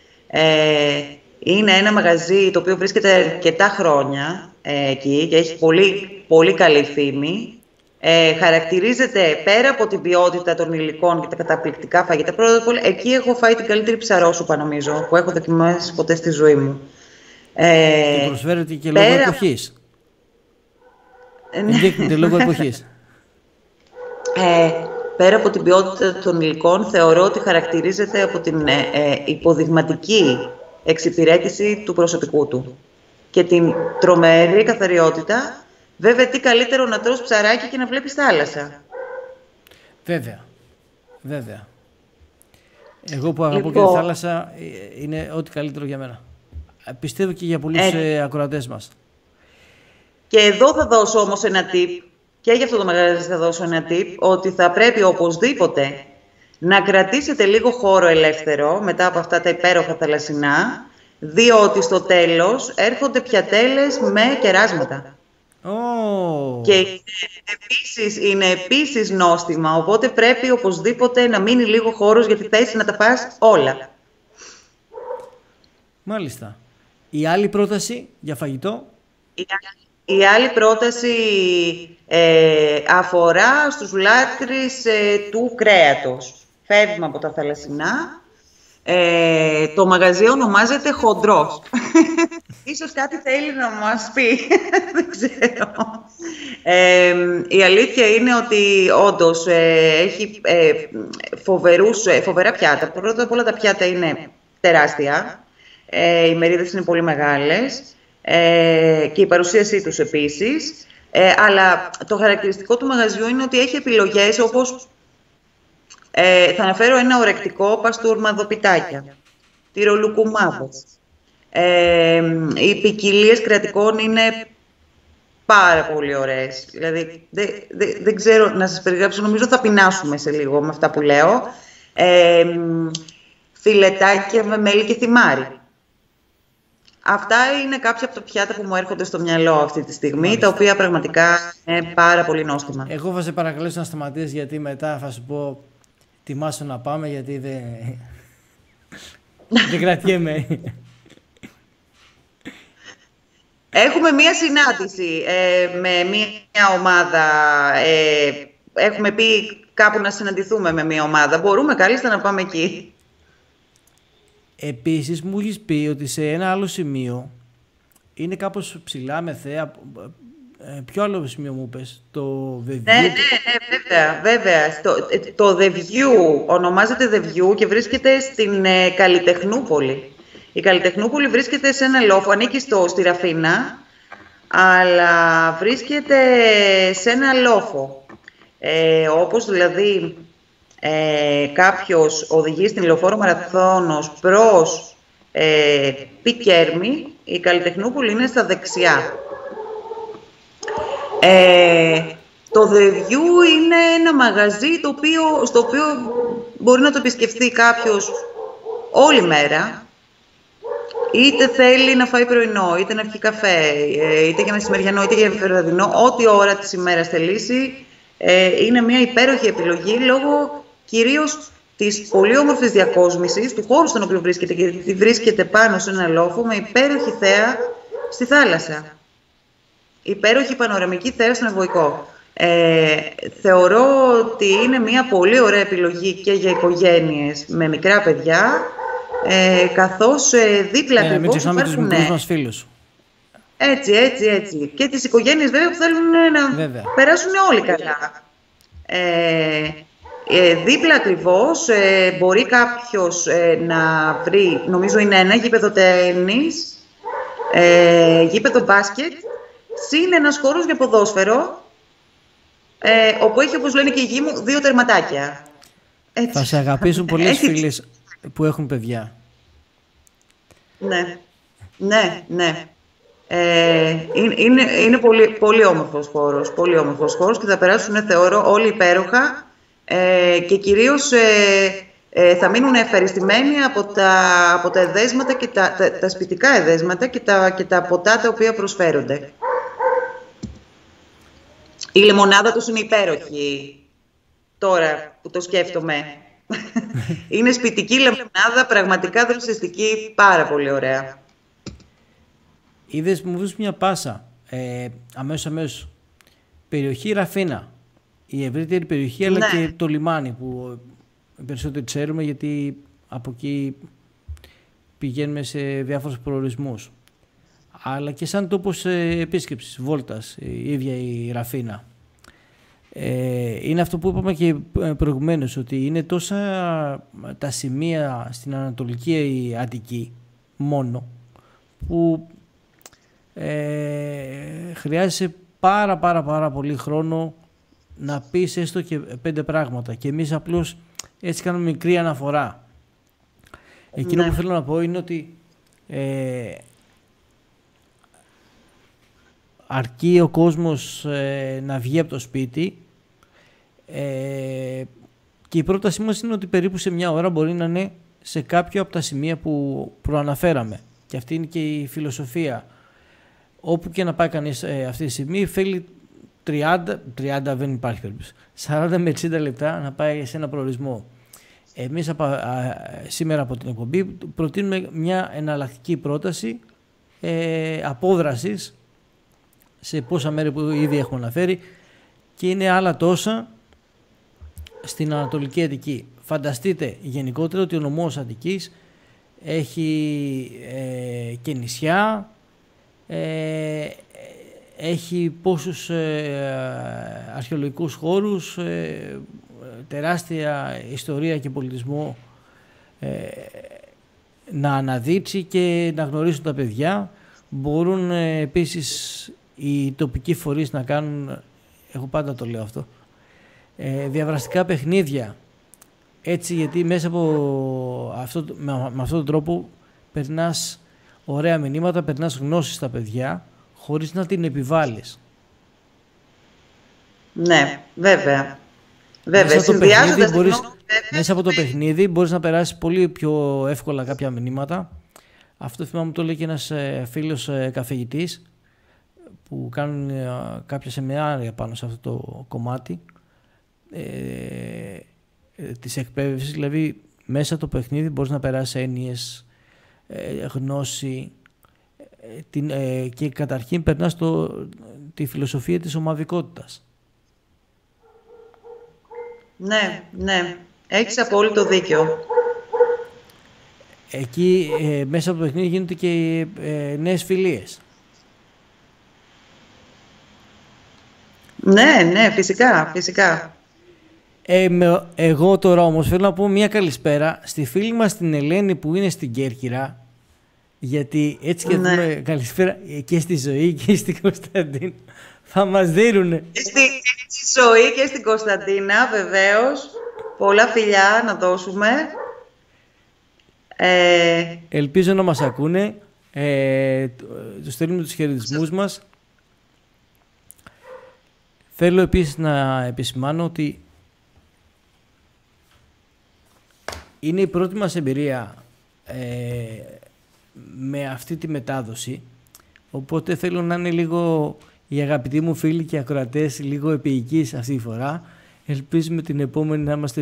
B: Είναι ένα μαγαζί το οποίο βρίσκεται αρκετά χρόνια εκεί και έχει πολύ, πολύ καλή φήμη. Χαρακτηρίζεται πέρα από την ποιότητα των υλικών και τα καταπληκτικά φαγητά. Εκεί έχω φάει την καλύτερη ψαρόσουπα, νομίζω, που έχω δοκιμάσει ποτέ στη ζωή μου.
A: Και προσφέρεται και λόγω εποχής. Ενδείκνεται λόγω εποχής.
B: πέρα από την ποιότητα των υλικών, θεωρώ ότι χαρακτηρίζεται από την υποδειγματική εξυπηρέτηση του προσωπικού του και την τρομερή καθαριότητα. Βέβαια, τι καλύτερο να τρως ψαράκι και να βλέπεις θάλασσα.
A: Βέβαια. Βέβαια. Εγώ που αγαπώ και τη θάλασσα, είναι ό,τι καλύτερο για μένα. Πιστεύω και για πολλούς ακροατές μας.
B: Και εδώ θα δώσω όμως ένα tip, και για αυτό το μαγαζί θα δώσω ένα tip, ότι θα πρέπει οπωσδήποτε να κρατήσετε λίγο χώρο ελεύθερο μετά από αυτά τα υπέροχα θαλασσινά, διότι στο τέλος έρχονται πιατέλες με κεράσματα.
A: Oh.
B: Και είναι επίσης νόστιμα, οπότε πρέπει οπωσδήποτε να μείνει λίγο χώρος, γιατί θες να τα πας όλα.
A: Μάλιστα. Η άλλη πρόταση για φαγητό?
B: Η άλλη πρόταση αφορά στους λάτρεις του κρέατος. Φεύγουμε από τα θαλασσινά. Το μαγαζί ονομάζεται Χοντρός. Ίσως κάτι θέλει να μας πει. Δεν ξέρω. Η αλήθεια είναι ότι όντως έχει φοβερά πιάτα. Πρώτα απ' όλα τα πιάτα είναι τεράστια. Οι μερίδες είναι πολύ μεγάλες. Και η παρουσίασή τους επίσης. Αλλά το χαρακτηριστικό του μαγαζιού είναι ότι έχει επιλογές όπως... θα αναφέρω ένα ορεκτικό παστούρμα δοπιτάκια, τυρολουκουμάδες. Οι ποικιλίες κρατικών είναι πάρα πολύ ωραίες. Δηλαδή, δεν ξέρω να σας περιγράψω, νομίζω θα πεινάσουμε σε λίγο με αυτά που λέω. Φιλετάκια με μέλι και θυμάρι. Αυτά είναι κάποια από τα πιάτα που μου έρχονται στο μυαλό αυτή τη στιγμή, μάλιστα, τα οποία πραγματικά είναι πάρα πολύ νόστιμα.
A: Εγώ θα σε παρακαλέσω να σταματήσεις, γιατί μετά θα σου πω τιμάσου να πάμε, γιατί δεν κρατιέμαι.
B: Έχουμε μία συνάντηση με μία ομάδα. Έχουμε πει κάπου να συναντηθούμε με μία ομάδα. Μπορούμε κάλλιστα να πάμε εκεί.
A: Επίσης μου έχεις πει ότι σε ένα άλλο σημείο είναι κάπως ψηλά με θέα. Ποιο άλλο σημείο μου είπες? Το The View?
B: Ναι, βέβαια. Το The View ονομάζεται The View και βρίσκεται στην Καλλιτεχνούπολη. Η Καλλιτεχνούπολη βρίσκεται σε ένα λόφο, ανήκει στη Ραφίνα, αλλά βρίσκεται σε ένα λόφο. Όπως δηλαδή κάποιος οδηγεί στην Λεωφόρο Μαραθώνος προς Πικέρμη, η Καλλιτεχνούπολη είναι στα δεξιά. Το The View είναι ένα μαγαζί στο οποίο μπορεί να το επισκεφθεί κάποιος όλη μέρα. Είτε θέλει να φάει πρωινό, είτε να πιει καφέ, είτε για μεσημεριανό, είτε για βραδινό, ό,τι ώρα της ημέρας θελήσει. Είναι μια υπέροχη επιλογή λόγω κυρίως της πολύ όμορφης διακόσμησης, του χώρου στον οποίο βρίσκεται, γιατί βρίσκεται πάνω σε ένα λόφο με υπέροχη θέα στη θάλασσα. Υπέροχη πανοραμική θέα στον Ευωικό. Θεωρώ ότι είναι μια πολύ ωραία επιλογή και για οικογένειες με μικρά παιδιά, καθώς δίπλα ακριβώς
A: μην ξεχνάμε τους μικρούς μας φίλους.
B: Έτσι. Και τις οικογένειες βέβαια που θέλουν να περάσουν όλοι καλά. Δίπλα ακριβώς μπορεί κάποιος να βρει, νομίζω είναι ένα γήπεδο τένις, γήπεδο μπάσκετ, συν ένας χώρος για ποδόσφαιρο, όπου έχει, όπως λένε και οι γη μου, 2 τερματάκια. Έτσι.
A: Θα σε αγαπήσουν πολλές φίλες που έχουν παιδιά.
B: Ναι. Είναι πολύ όμορφος χώρος και θα περάσουν, θεωρώ, όλοι υπέροχα και κυρίως θα μείνουν ευχαριστημένοι από τα εδέσματα και τα σπιτικά εδέσματα και τα ποτά τα οποία προσφέρονται. Η λεμονάδα τους είναι υπέροχη, τώρα που το σκέφτομαι. Είναι σπιτική λεμονάδα, πραγματικά δροσιστική, πάρα πολύ ωραία.
A: Είδες, μου βρίσκεις μια πάσα, αμέσως, περιοχή Ραφίνα, η ευρύτερη περιοχή, αλλά και το λιμάνι που περισσότερο ξέρουμε, γιατί από εκεί πηγαίνουμε σε διάφορους προορισμούς. Αλλά και σαν τόπος επίσκεψης, βόλτας, η ίδια η Ραφίνα. Είναι αυτό που είπαμε και προηγουμένως, ότι είναι τόσα τα σημεία στην Ανατολική Αττική μόνο, που χρειάζεσαι πάρα πολύ χρόνο να πεις έστω και 5 πράγματα, και εμείς απλώς έτσι κάνουμε μικρή αναφορά. Εκείνο που θέλω να πω είναι ότι αρκεί ο κόσμος να βγει από το σπίτι, και η πρότασή μας είναι ότι περίπου σε μια ώρα μπορεί να είναι σε κάποιο από τα σημεία που προαναφέραμε, και αυτή είναι και η φιλοσοφία. Όπου και να πάει κανείς αυτή τη στιγμή, θέλει 30 δεν υπάρχει περίπτωση, 40 με 60 λεπτά να πάει σε ένα προορισμό. Εμείς σήμερα από την εκπομπή προτείνουμε μια εναλλακτική πρόταση απόδρασης σε πόσα μέρη που ήδη έχουμε αναφέρει, και είναι άλλα τόσα στην Ανατολική Αττική. Φανταστείτε γενικότερα ότι ο νομός Αττικής έχει και νησιά, έχει πόσους αρχαιολογικούς χώρους, τεράστια ιστορία και πολιτισμό να αναδείξει και να γνωρίσουν τα παιδιά. Μπορούν επίσης οι τοπικοί φορείς να κάνουν, εγώ πάντα το λέω αυτό, διαδραστικά παιχνίδια. Έτσι, γιατί μέσα από με αυτόν τον τρόπο περνάς ωραία μηνύματα, περνάς γνώση στα παιδιά, χωρίς να την επιβάλλεις.
B: Ναι, βέβαια.
A: Μέσα από το παιχνίδι μπορείς να περάσεις πολύ πιο εύκολα κάποια μηνύματα. Αυτό θυμάμαι το λέει και ένας φίλος καθηγητής που κάνουν κάποια σεμινάρια πάνω σε αυτό το κομμάτι της εκπαίδευσης. Δηλαδή μέσα από το παιχνίδι μπορείς να περάσεις έννοιες, γνώση, και καταρχήν περνάς τη φιλοσοφία της ομαδικότητας.
B: Ναι, έχεις απόλυτο δίκιο.
A: Εκεί μέσα από το παιχνίδι γίνονται και νέες φιλίες.
B: Ναι, φυσικά.
A: Εγώ τώρα όμως θέλω να πω μια καλησπέρα στη φίλη μας την Ελένη που είναι στην Κέρκυρα, γιατί έτσι και δούμε καλησπέρα και στη Ζωή και στην Κωνσταντίνα. Θα μας δίνουνε.
B: Και στη Ζωή και στην Κωνσταντίνα, βεβαίως. Πολλά φιλιά να δώσουμε.
A: Ελπίζω να μας ακούνε. Τους στέλνουμε τους χαιρετισμούς μας. Θέλω επίσης να επισημάνω ότι είναι η πρώτη μας εμπειρία με αυτή τη μετάδοση, οπότε θέλω να είναι λίγο οι αγαπητοί μου φίλοι και ακροατές λίγο επίοικείς αυτή τη φορά. Ελπίζουμε την επόμενη να είμαστε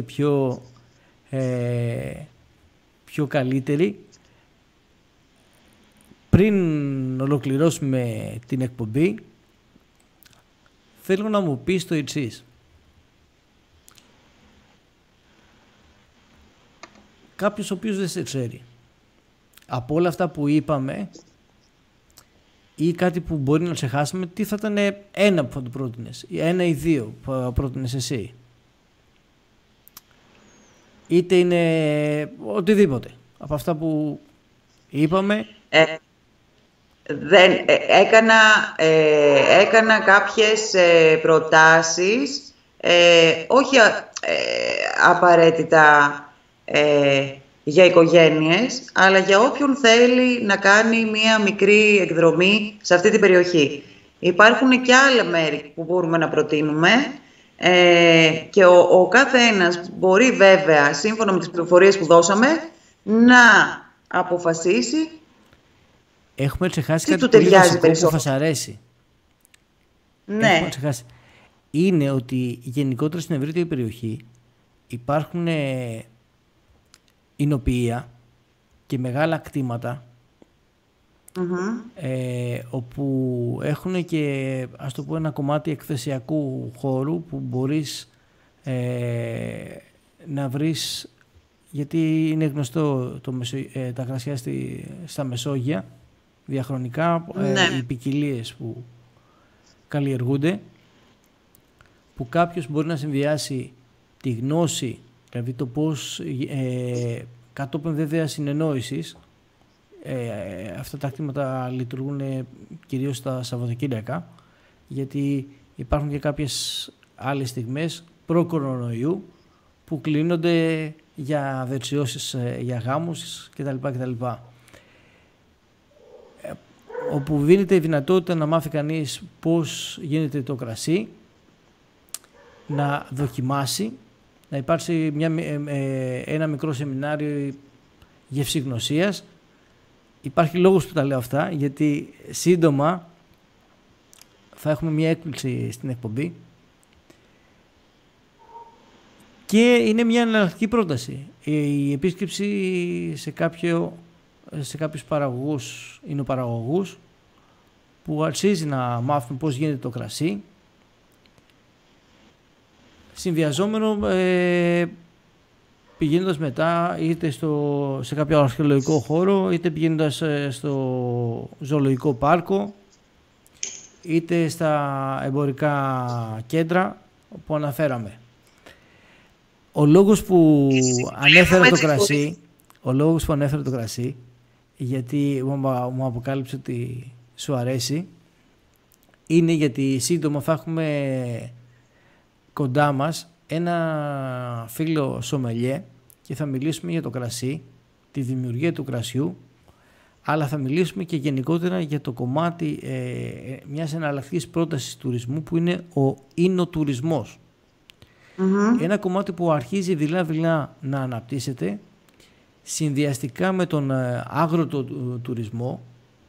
A: πιο καλύτεροι. Πριν ολοκληρώσουμε την εκπομπή, θέλω να μου πεις το εξής. Κάποιος ο οποίος δεν σε ξέρει, από όλα αυτά που είπαμε ή κάτι που μπορεί να ξεχάσουμε, τι θα ήταν ένα που θα του πρότεινες, ένα ή δύο που θα πρότεινες εσύ? Είτε είναι οτιδήποτε από αυτά που είπαμε.
B: Έκανα κάποιες προτάσεις, όχι απαραίτητα για οικογένειες, αλλά για όποιον θέλει να κάνει μία μικρή εκδρομή σε αυτή την περιοχή. Υπάρχουν και άλλα μέρη που μπορούμε να προτείνουμε, και ο κάθε ένας μπορεί βέβαια, σύμφωνα με τις πληροφορίες που δώσαμε, να αποφασίσει.
A: Έχουμε ξεχάσει κάτι πολύ βασικό που θα σας αρέσει.
B: Ναι.
A: Έχουμε ξεχάσει. Είναι ότι γενικότερα στην ευρύτερη περιοχή υπάρχουν εινοποιεία και μεγάλα κτήματα, όπου έχουν και, ας το πω, ένα κομμάτι εκθεσιακού χώρου που μπορείς να βρεις, γιατί είναι γνωστό τα κρασιά στα Μεσόγεια διαχρονικά, οι ποικιλίες που καλλιεργούνται, που κάποιος μπορεί να συνδυάσει τη γνώση, δηλαδή το πώς κατόπιν βέβαια συνεννόησης, αυτά τα κτήματα λειτουργούν κυρίως τα Σαββατοκύριακα, γιατί υπάρχουν και κάποιες άλλες στιγμές προ-κορονοϊού που κλείνονται για δεξιώσεις, για γάμους κτλ. Όπου δίνεται η δυνατότητα να μάθει κανείς πώς γίνεται το κρασί, να δοκιμάσει, να υπάρξει ένα μικρό σεμινάριο γευσηγνωσίας. Υπάρχει λόγος που τα λέω αυτά, γιατί σύντομα θα έχουμε μια έκπληξη στην εκπομπή και είναι μια εναλλακτική πρόταση. Η επίσκεψη σε κάποιους παραγωγούς, εινοπαραγωγούς, που αξίζει να μάθουν πώς γίνεται το κρασί, συνδυαζόμενο πηγαίνοντας μετά είτε σε κάποιο αρχαιολογικό χώρο, είτε πηγαίνοντας στο ζωολογικό πάρκο, είτε στα εμπορικά κέντρα που αναφέραμε. Ο λόγος που ανέφερα το κρασί, γιατί μου αποκάλυψε ότι σου αρέσει, είναι γιατί σύντομα θα έχουμε κοντά μας ένα φίλο σομελιέ και θα μιλήσουμε για το κρασί, τη δημιουργία του κρασιού, αλλά θα μιλήσουμε και γενικότερα για το κομμάτι μιας εναλλακτικής πρότασης τουρισμού που είναι ο ίνοτουρισμός. Ένα κομμάτι που αρχίζει δειλά-δειλά να αναπτύσσεται συνδυαστικά με τον αγροτουρισμό,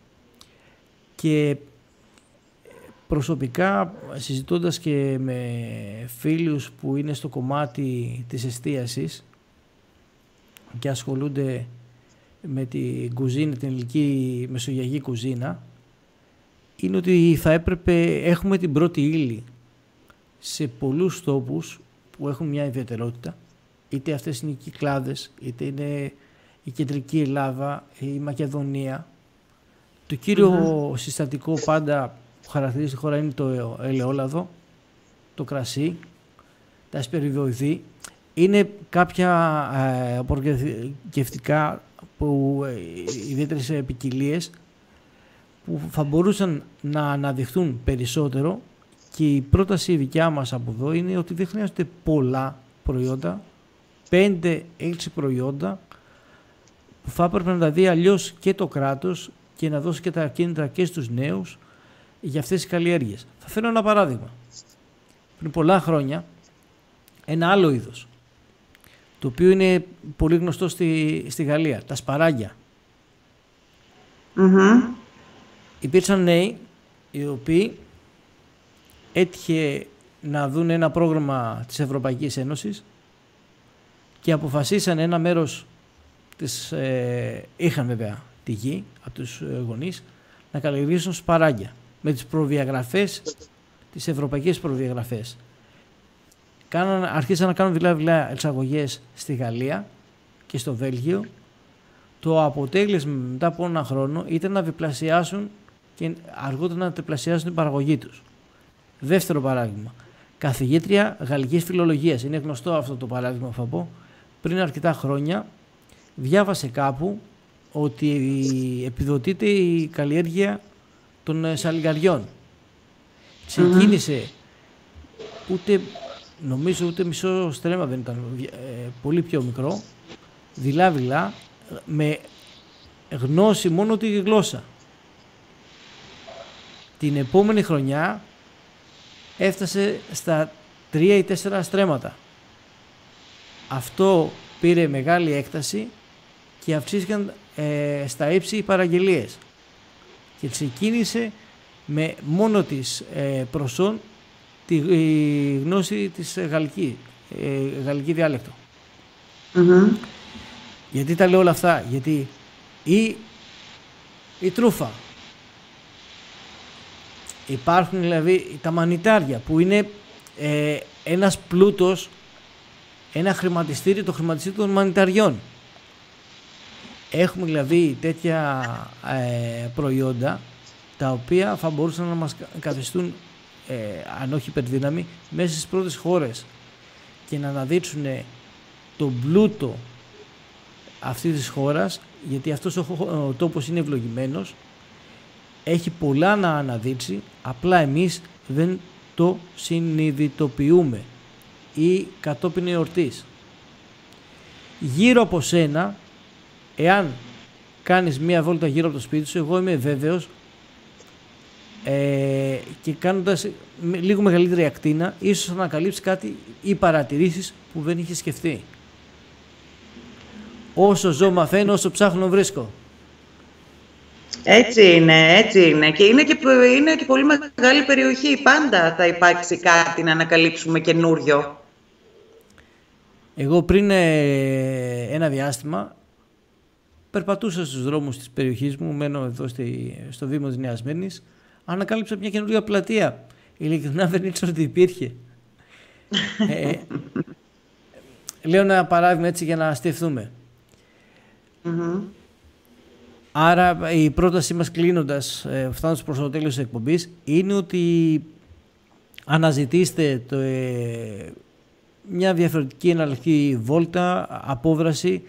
A: και προσωπικά συζητώντας και με φίλους που είναι στο κομμάτι της εστίασης και ασχολούνται με την κουζίνα, την ελληνική μεσογειακή κουζίνα, είναι ότι θα έπρεπε, έχουμε την πρώτη ύλη σε πολλούς τόπους που έχουν μια ιδιαιτερότητα, είτε αυτές είναι οι Κυκλάδες, είτε είναι η κεντρική Ελλάδα, η Μακεδονία. Το κύριο συστατικό πάντα που χαρακτηρίζει τη χώρα είναι το ελαιόλαδο, το κρασί, τα ασπεριδοειδή. Είναι κάποια απορροκευτικά που ιδιαίτερες ποικιλίες που θα μπορούσαν να αναδειχθούν περισσότερο, και η πρόταση δικιά μας από εδώ είναι ότι δεν χρειάζονται πολλά προϊόντα, 5-6 προϊόντα που θα έπρεπε να τα δει αλλιώς και το κράτος και να δώσει και τα κίνητρα και στους νέους για αυτές τις καλλιέργειες. Θα φέρω ένα παράδειγμα. Πριν πολλά χρόνια, ένα άλλο είδος, το οποίο είναι πολύ γνωστό στη Γαλλία, τα σπαράγγια. Υπήρξαν νέοι οι οποίοι έτυχε να δουν ένα πρόγραμμα της Ευρωπαϊκής Ένωσης και αποφασίσαν ένα μέρος είχαν βέβαια τη γη από τους γονείς να καλλιεργήσουν σπαράγγια με τις προδιαγραφές, τις ευρωπαϊκές προδιαγραφές. Αρχίσαν να κάνουν δειλά εξαγωγές στη Γαλλία και στο Βέλγιο. Το αποτέλεσμα μετά από ένα χρόνο ήταν να διπλασιάσουν και αργότερα να τριπλασιάσουν την παραγωγή τους. Δεύτερο παράδειγμα. Καθηγήτρια γαλλικής φιλολογίας. Είναι γνωστό αυτό το παράδειγμα, θα πω. Πριν αρκετά χρόνια διάβασε κάπου ότι επιδοτείται η καλλιέργεια των σαλιγκαριών. Ξεκίνησε ούτε μισό στρέμμα δεν ήταν, πολύ πιο μικρό, δειλά με γνώση μόνο τη γλώσσα. Την επόμενη χρονιά έφτασε στα 3 ή 4 στρέμματα. Αυτό πήρε μεγάλη έκταση και αυξήθηκαν στα ύψη οι παραγγελίες. Και ξεκίνησε με μόνο της προσόν τη γνώση της γαλλική διάλεκτο. Γιατί τα λέω όλα αυτά? Γιατί η τρούφα, υπάρχουν δηλαδή τα μανιτάρια που είναι ένας πλούτος, ένα χρηματιστήριο, το χρηματιστήριο των μανιταριών. Έχουμε δηλαδή τέτοια προϊόντα τα οποία θα μπορούσαν να μας καθιστούν αν όχι υπερδύναμη, μέσα στις πρώτες χώρες και να αναδείξουν τον πλούτο αυτής της χώρας, γιατί αυτός ο τόπος είναι ευλογημένος, έχει πολλά να αναδείξει, απλά εμείς δεν το συνειδητοποιούμε ή κατόπιν εορτής. Γύρω από σένα, εάν κάνεις μία βόλτα γύρω από το σπίτι σου, εγώ είμαι βέβαιος, και κάνοντας λίγο μεγαλύτερη ακτίνα, ίσως θα ανακαλύψεις κάτι ή παρατηρήσεις που δεν είχες σκεφτεί. Όσο ζω μαθαίνω, όσο ψάχνω βρίσκω.
B: Έτσι είναι, έτσι είναι. Και είναι και πολύ μεγάλη περιοχή. Πάντα θα υπάρξει κάτι να ανακαλύψουμε καινούριο.
A: Εγώ πριν ένα διάστημα περπατούσα στους δρόμους της περιοχής μου, μένω εδώ στο Δήμο της Νέας Μύρνης, ανακάλυψα μια καινούργια πλατεία. Ειλικρινά δεν ήξερα ότι υπήρχε. Λέω ένα παράδειγμα έτσι για να στεφθούμε. Άρα η πρότασή μας κλείνοντας, φτάνοντας προς το τέλος της εκπομπής, είναι ότι αναζητήστε μια διαφορετική εναλλακτική βόλτα, απόβραση.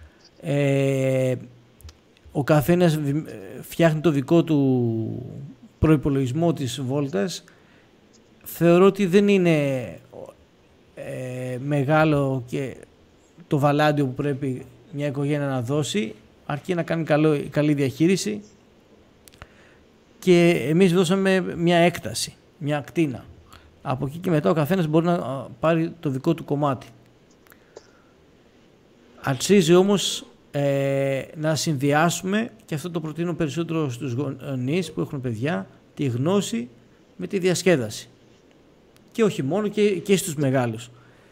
A: Ο καθένας φτιάχνει το δικό του προϋπολογισμό της βόλτας. Θεωρώ ότι δεν είναι μεγάλο και το βαλάντιο που πρέπει μια οικογένεια να δώσει, αρκεί να κάνει καλή διαχείριση, και εμείς δώσαμε μια έκταση, μια ακτίνα. Από εκεί και μετά ο καθένας μπορεί να πάρει το δικό του κομμάτι. Αξίζει όμως να συνδυάσουμε, και αυτό το προτείνω περισσότερο στους γονείς που έχουν παιδιά, τη γνώση με τη διασκέδαση. Και όχι μόνο, και στους μεγάλους.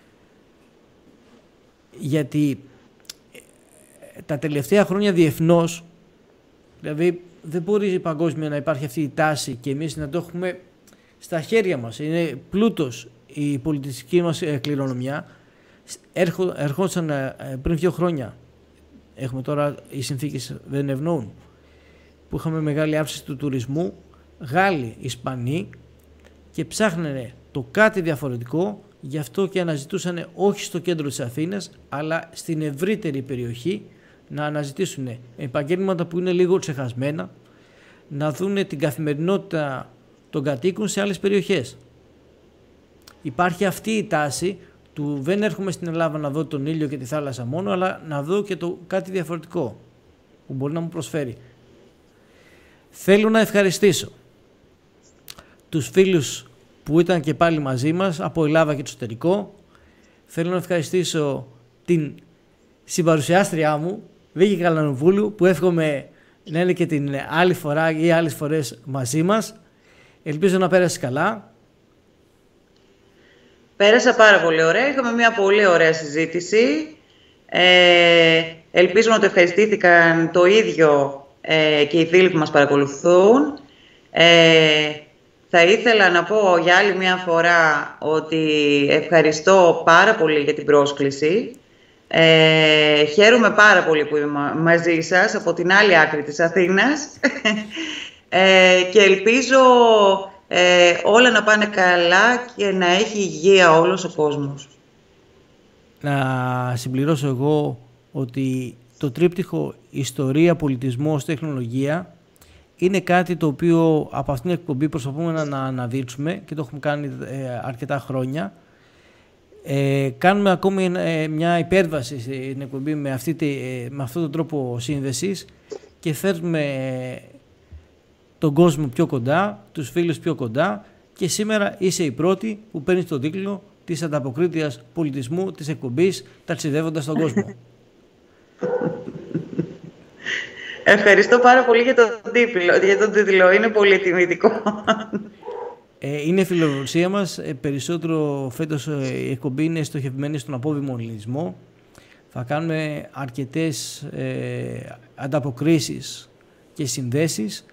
A: Γιατί τα τελευταία χρόνια διεθνώς, δηλαδή δεν μπορεί παγκόσμια να υπάρχει αυτή η τάση και εμείς να το έχουμε στα χέρια μας. Είναι πλούτος η πολιτιστική μας κληρονομιά. Ερχόντουσαν πριν 2 χρόνια, έχουμε τώρα, οι συνθήκες δεν ευνοούν, που είχαμε μεγάλη αύξηση του τουρισμού, Γάλλοι, Ισπανοί, και ψάχνανε το κάτι διαφορετικό, γι' αυτό και αναζητούσαν όχι στο κέντρο της Αθήνας, αλλά στην ευρύτερη περιοχή, να αναζητήσουν επαγγέλματα που είναι λίγο ξεχασμένα, να δουν την καθημερινότητα των κατοίκων σε άλλες περιοχές. Υπάρχει αυτή η τάση του δεν έρχομαι στην Ελλάδα να δω τον ήλιο και τη θάλασσα μόνο, αλλά να δω και το κάτι διαφορετικό που μπορεί να μου προσφέρει. Θέλω να ευχαριστήσω τους φίλους που ήταν και πάλι μαζί μας από Ελλάδα και εξωτερικό. Θέλω να ευχαριστήσω την συμπαρουσιάστριά μου, Βίκη Καλανοπούλου, που εύχομαι να είναι και την άλλη φορά ή άλλες φορές μαζί μας. Ελπίζω να πέρασες καλά.
B: Πέρασα πάρα πολύ ωραία. Είχαμε μια πολύ ωραία συζήτηση. Ελπίζω να το ευχαριστήθηκαν το ίδιο και οι φίλοι που μας παρακολουθούν. Θα ήθελα να πω για άλλη μια φορά ότι ευχαριστώ πάρα πολύ για την πρόσκληση. Χαίρομαι πάρα πολύ που είμαι μαζί σας από την άλλη άκρη της Αθήνας και ελπίζω όλα να πάνε καλά και να έχει υγεία όλος ο κόσμος.
A: Να συμπληρώσω εγώ ότι το τρίπτυχο ιστορία, πολιτισμός, τεχνολογία είναι κάτι το οποίο από αυτήν την εκπομπή προσπαθούμε να αναδείξουμε και το έχουμε κάνει αρκετά χρόνια. Κάνουμε ακόμη μια υπέρβαση στην εκπομπή με αυτόν τον τρόπο σύνδεσης και φέρνουμε τον κόσμο πιο κοντά, τους φίλους πιο κοντά, και σήμερα είσαι η πρώτη που παίρνει τον τίτλο της ανταποκρίτριας πολιτισμού της εκπομπής ταξιδεύοντας τον κόσμο.
B: Ευχαριστώ πάρα πολύ για τον τίτλο. Είναι πολύ τιμητικό.
A: Είναι φιλοδοξία μας. Περισσότερο φέτος η εκπομπή είναι στοχευμένη στον απόβημο ελληνισμό. Θα κάνουμε αρκετές ανταποκρίσεις και συνδέσεις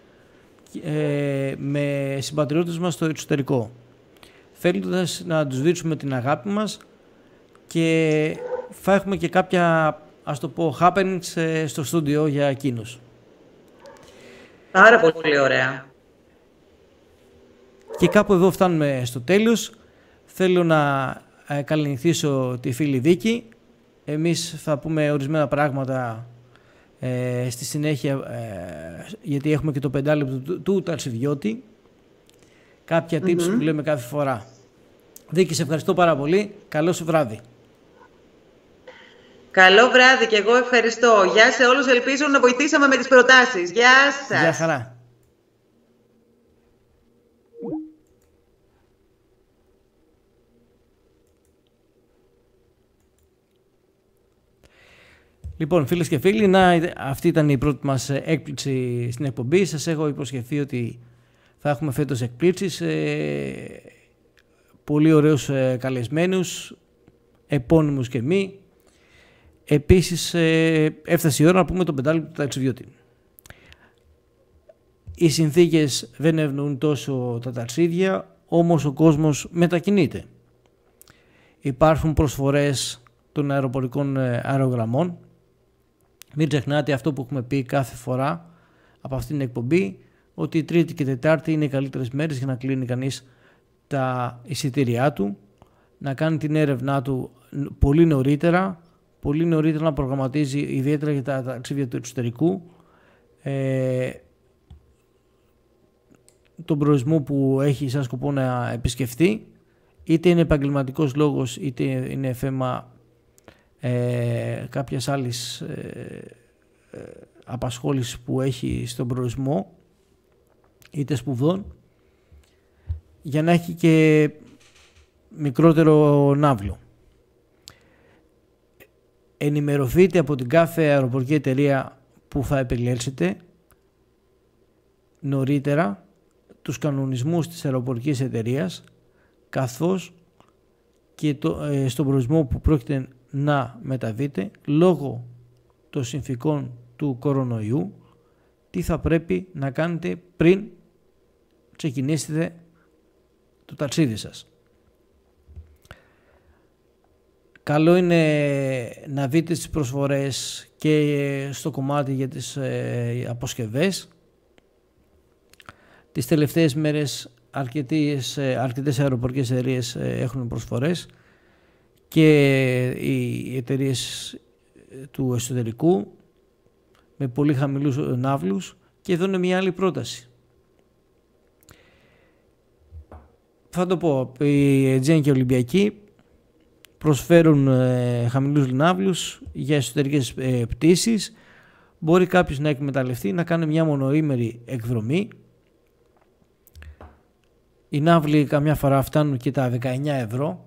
A: με συμπατριώτες μας στο εξωτερικό, θέλοντας να τους δείξουμε την αγάπη μας, και θα έχουμε και κάποια, ας το πω, happenings στο στούντιο για εκείνους.
B: Πάρα πολύ ωραία.
A: Και κάπου εδώ φτάνουμε στο τέλος. Θέλω να καληνυχθήσω τη φίλη Δίκη. Εμείς θα πούμε ορισμένα πράγματα στη συνέχεια, γιατί έχουμε και το 5 λεπτό του ταξιδιώτη. Κάποια tips που λέμε κάθε φορά. Δίκη, σε ευχαριστώ πάρα πολύ. Καλό σου βράδυ.
B: Καλό βράδυ και εγώ ευχαριστώ. Γεια σε όλους. Ελπίζω να βοηθήσαμε με τις προτάσεις. Γεια σας.
A: Γεια χαρά. Λοιπόν, φίλες και φίλοι, αυτή ήταν η πρώτη μας έκπληξη στην εκπομπή. Σας έχω υποσχεθεί ότι θα έχουμε φέτος εκπλήξεις. Πολύ ωραίους καλεσμένους, επώνυμους και μη. Επίσης, έφτασε η ώρα να πούμε το 5 λεπτό του ταξιδιώτη. Οι συνθήκες δεν ευνοούν τόσο τα ταξίδια, όμως ο κόσμος μετακινείται. Υπάρχουν προσφορές των αεροπορικών αερογραμμών. Μην ξεχνάτε αυτό που έχουμε πει κάθε φορά από αυτήν την εκπομπή, ότι η Τρίτη και Τετάρτη είναι οι καλύτερες μέρες για να κλείνει κανείς τα εισιτήριά του, να κάνει την έρευνά του πολύ νωρίτερα να προγραμματίζει ιδιαίτερα για τα ταξίδια του εξωτερικού, τον προορισμό που έχει σαν σκοπό να επισκεφτεί, είτε είναι επαγγελματικός λόγος είτε είναι θέμα κάποιας άλλης απασχόλησης που έχει στον προορισμό, είτε σπουδών, για να έχει και μικρότερο ναύλο. Ενημερωθείτε από την κάθε αεροπορική εταιρεία που θα επιλέξετε νωρίτερα τους κανονισμούς της αεροπορικής εταιρείας, καθώς και στον προορισμό που πρόκειται να μεταβείτε λόγω των συνθηκών του κορονοϊού, τι θα πρέπει να κάνετε πριν ξεκινήσετε το ταξίδι σας. Καλό είναι να δείτε τις προσφορές και στο κομμάτι για τις αποσκευές. Τις τελευταίες μέρες αρκετές αεροπορικές εταιρείες έχουν προσφορές και οι εταιρείες του εσωτερικού με πολύ χαμηλούς ναύλους, και εδώ είναι μια άλλη πρόταση. Θα το πω, οι Aegean και οι Ολυμπιακοί προσφέρουν χαμηλούς ναύλους για εσωτερικές πτήσεις. Μπορεί κάποιος να εκμεταλλευτεί, να κάνει μια μονοήμερη εκδρομή. Οι ναύλοι καμιά φορά φτάνουν και τα 19 ευρώ.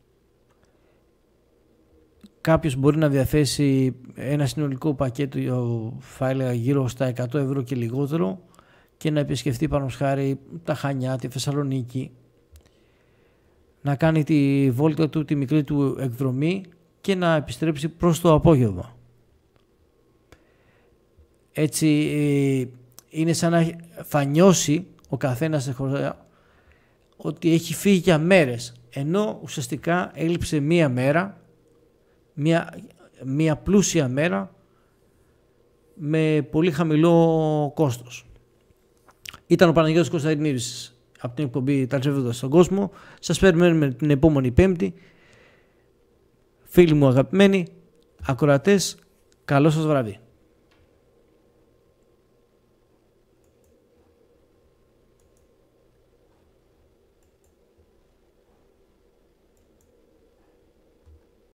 A: Κάποιος μπορεί να διαθέσει ένα συνολικό πακέτο, θα έλεγα γύρω στα 100 ευρώ και λιγότερο, και να επισκεφτεί πάνω χάρη τα Χανιά, τη Θεσσαλονίκη, να κάνει τη βόλτα του, τη μικρή του εκδρομή και να επιστρέψει προς το απόγευμα. Έτσι είναι σαν να θα νιώσει ο καθένας ότι έχει φύγει για μέρες, ενώ ουσιαστικά έλειψε μία μέρα, μία πλούσια μέρα με πολύ χαμηλό κόστος. Ήταν ο Παναγιώτης Κωνσταντινίδης από την εκπομπή Ταξιδεύοντας στον Κόσμο. Σας περιμένουμε την επόμενη Πέμπτη. Φίλοι μου αγαπημένοι ακροατές, καλό σας βράδυ.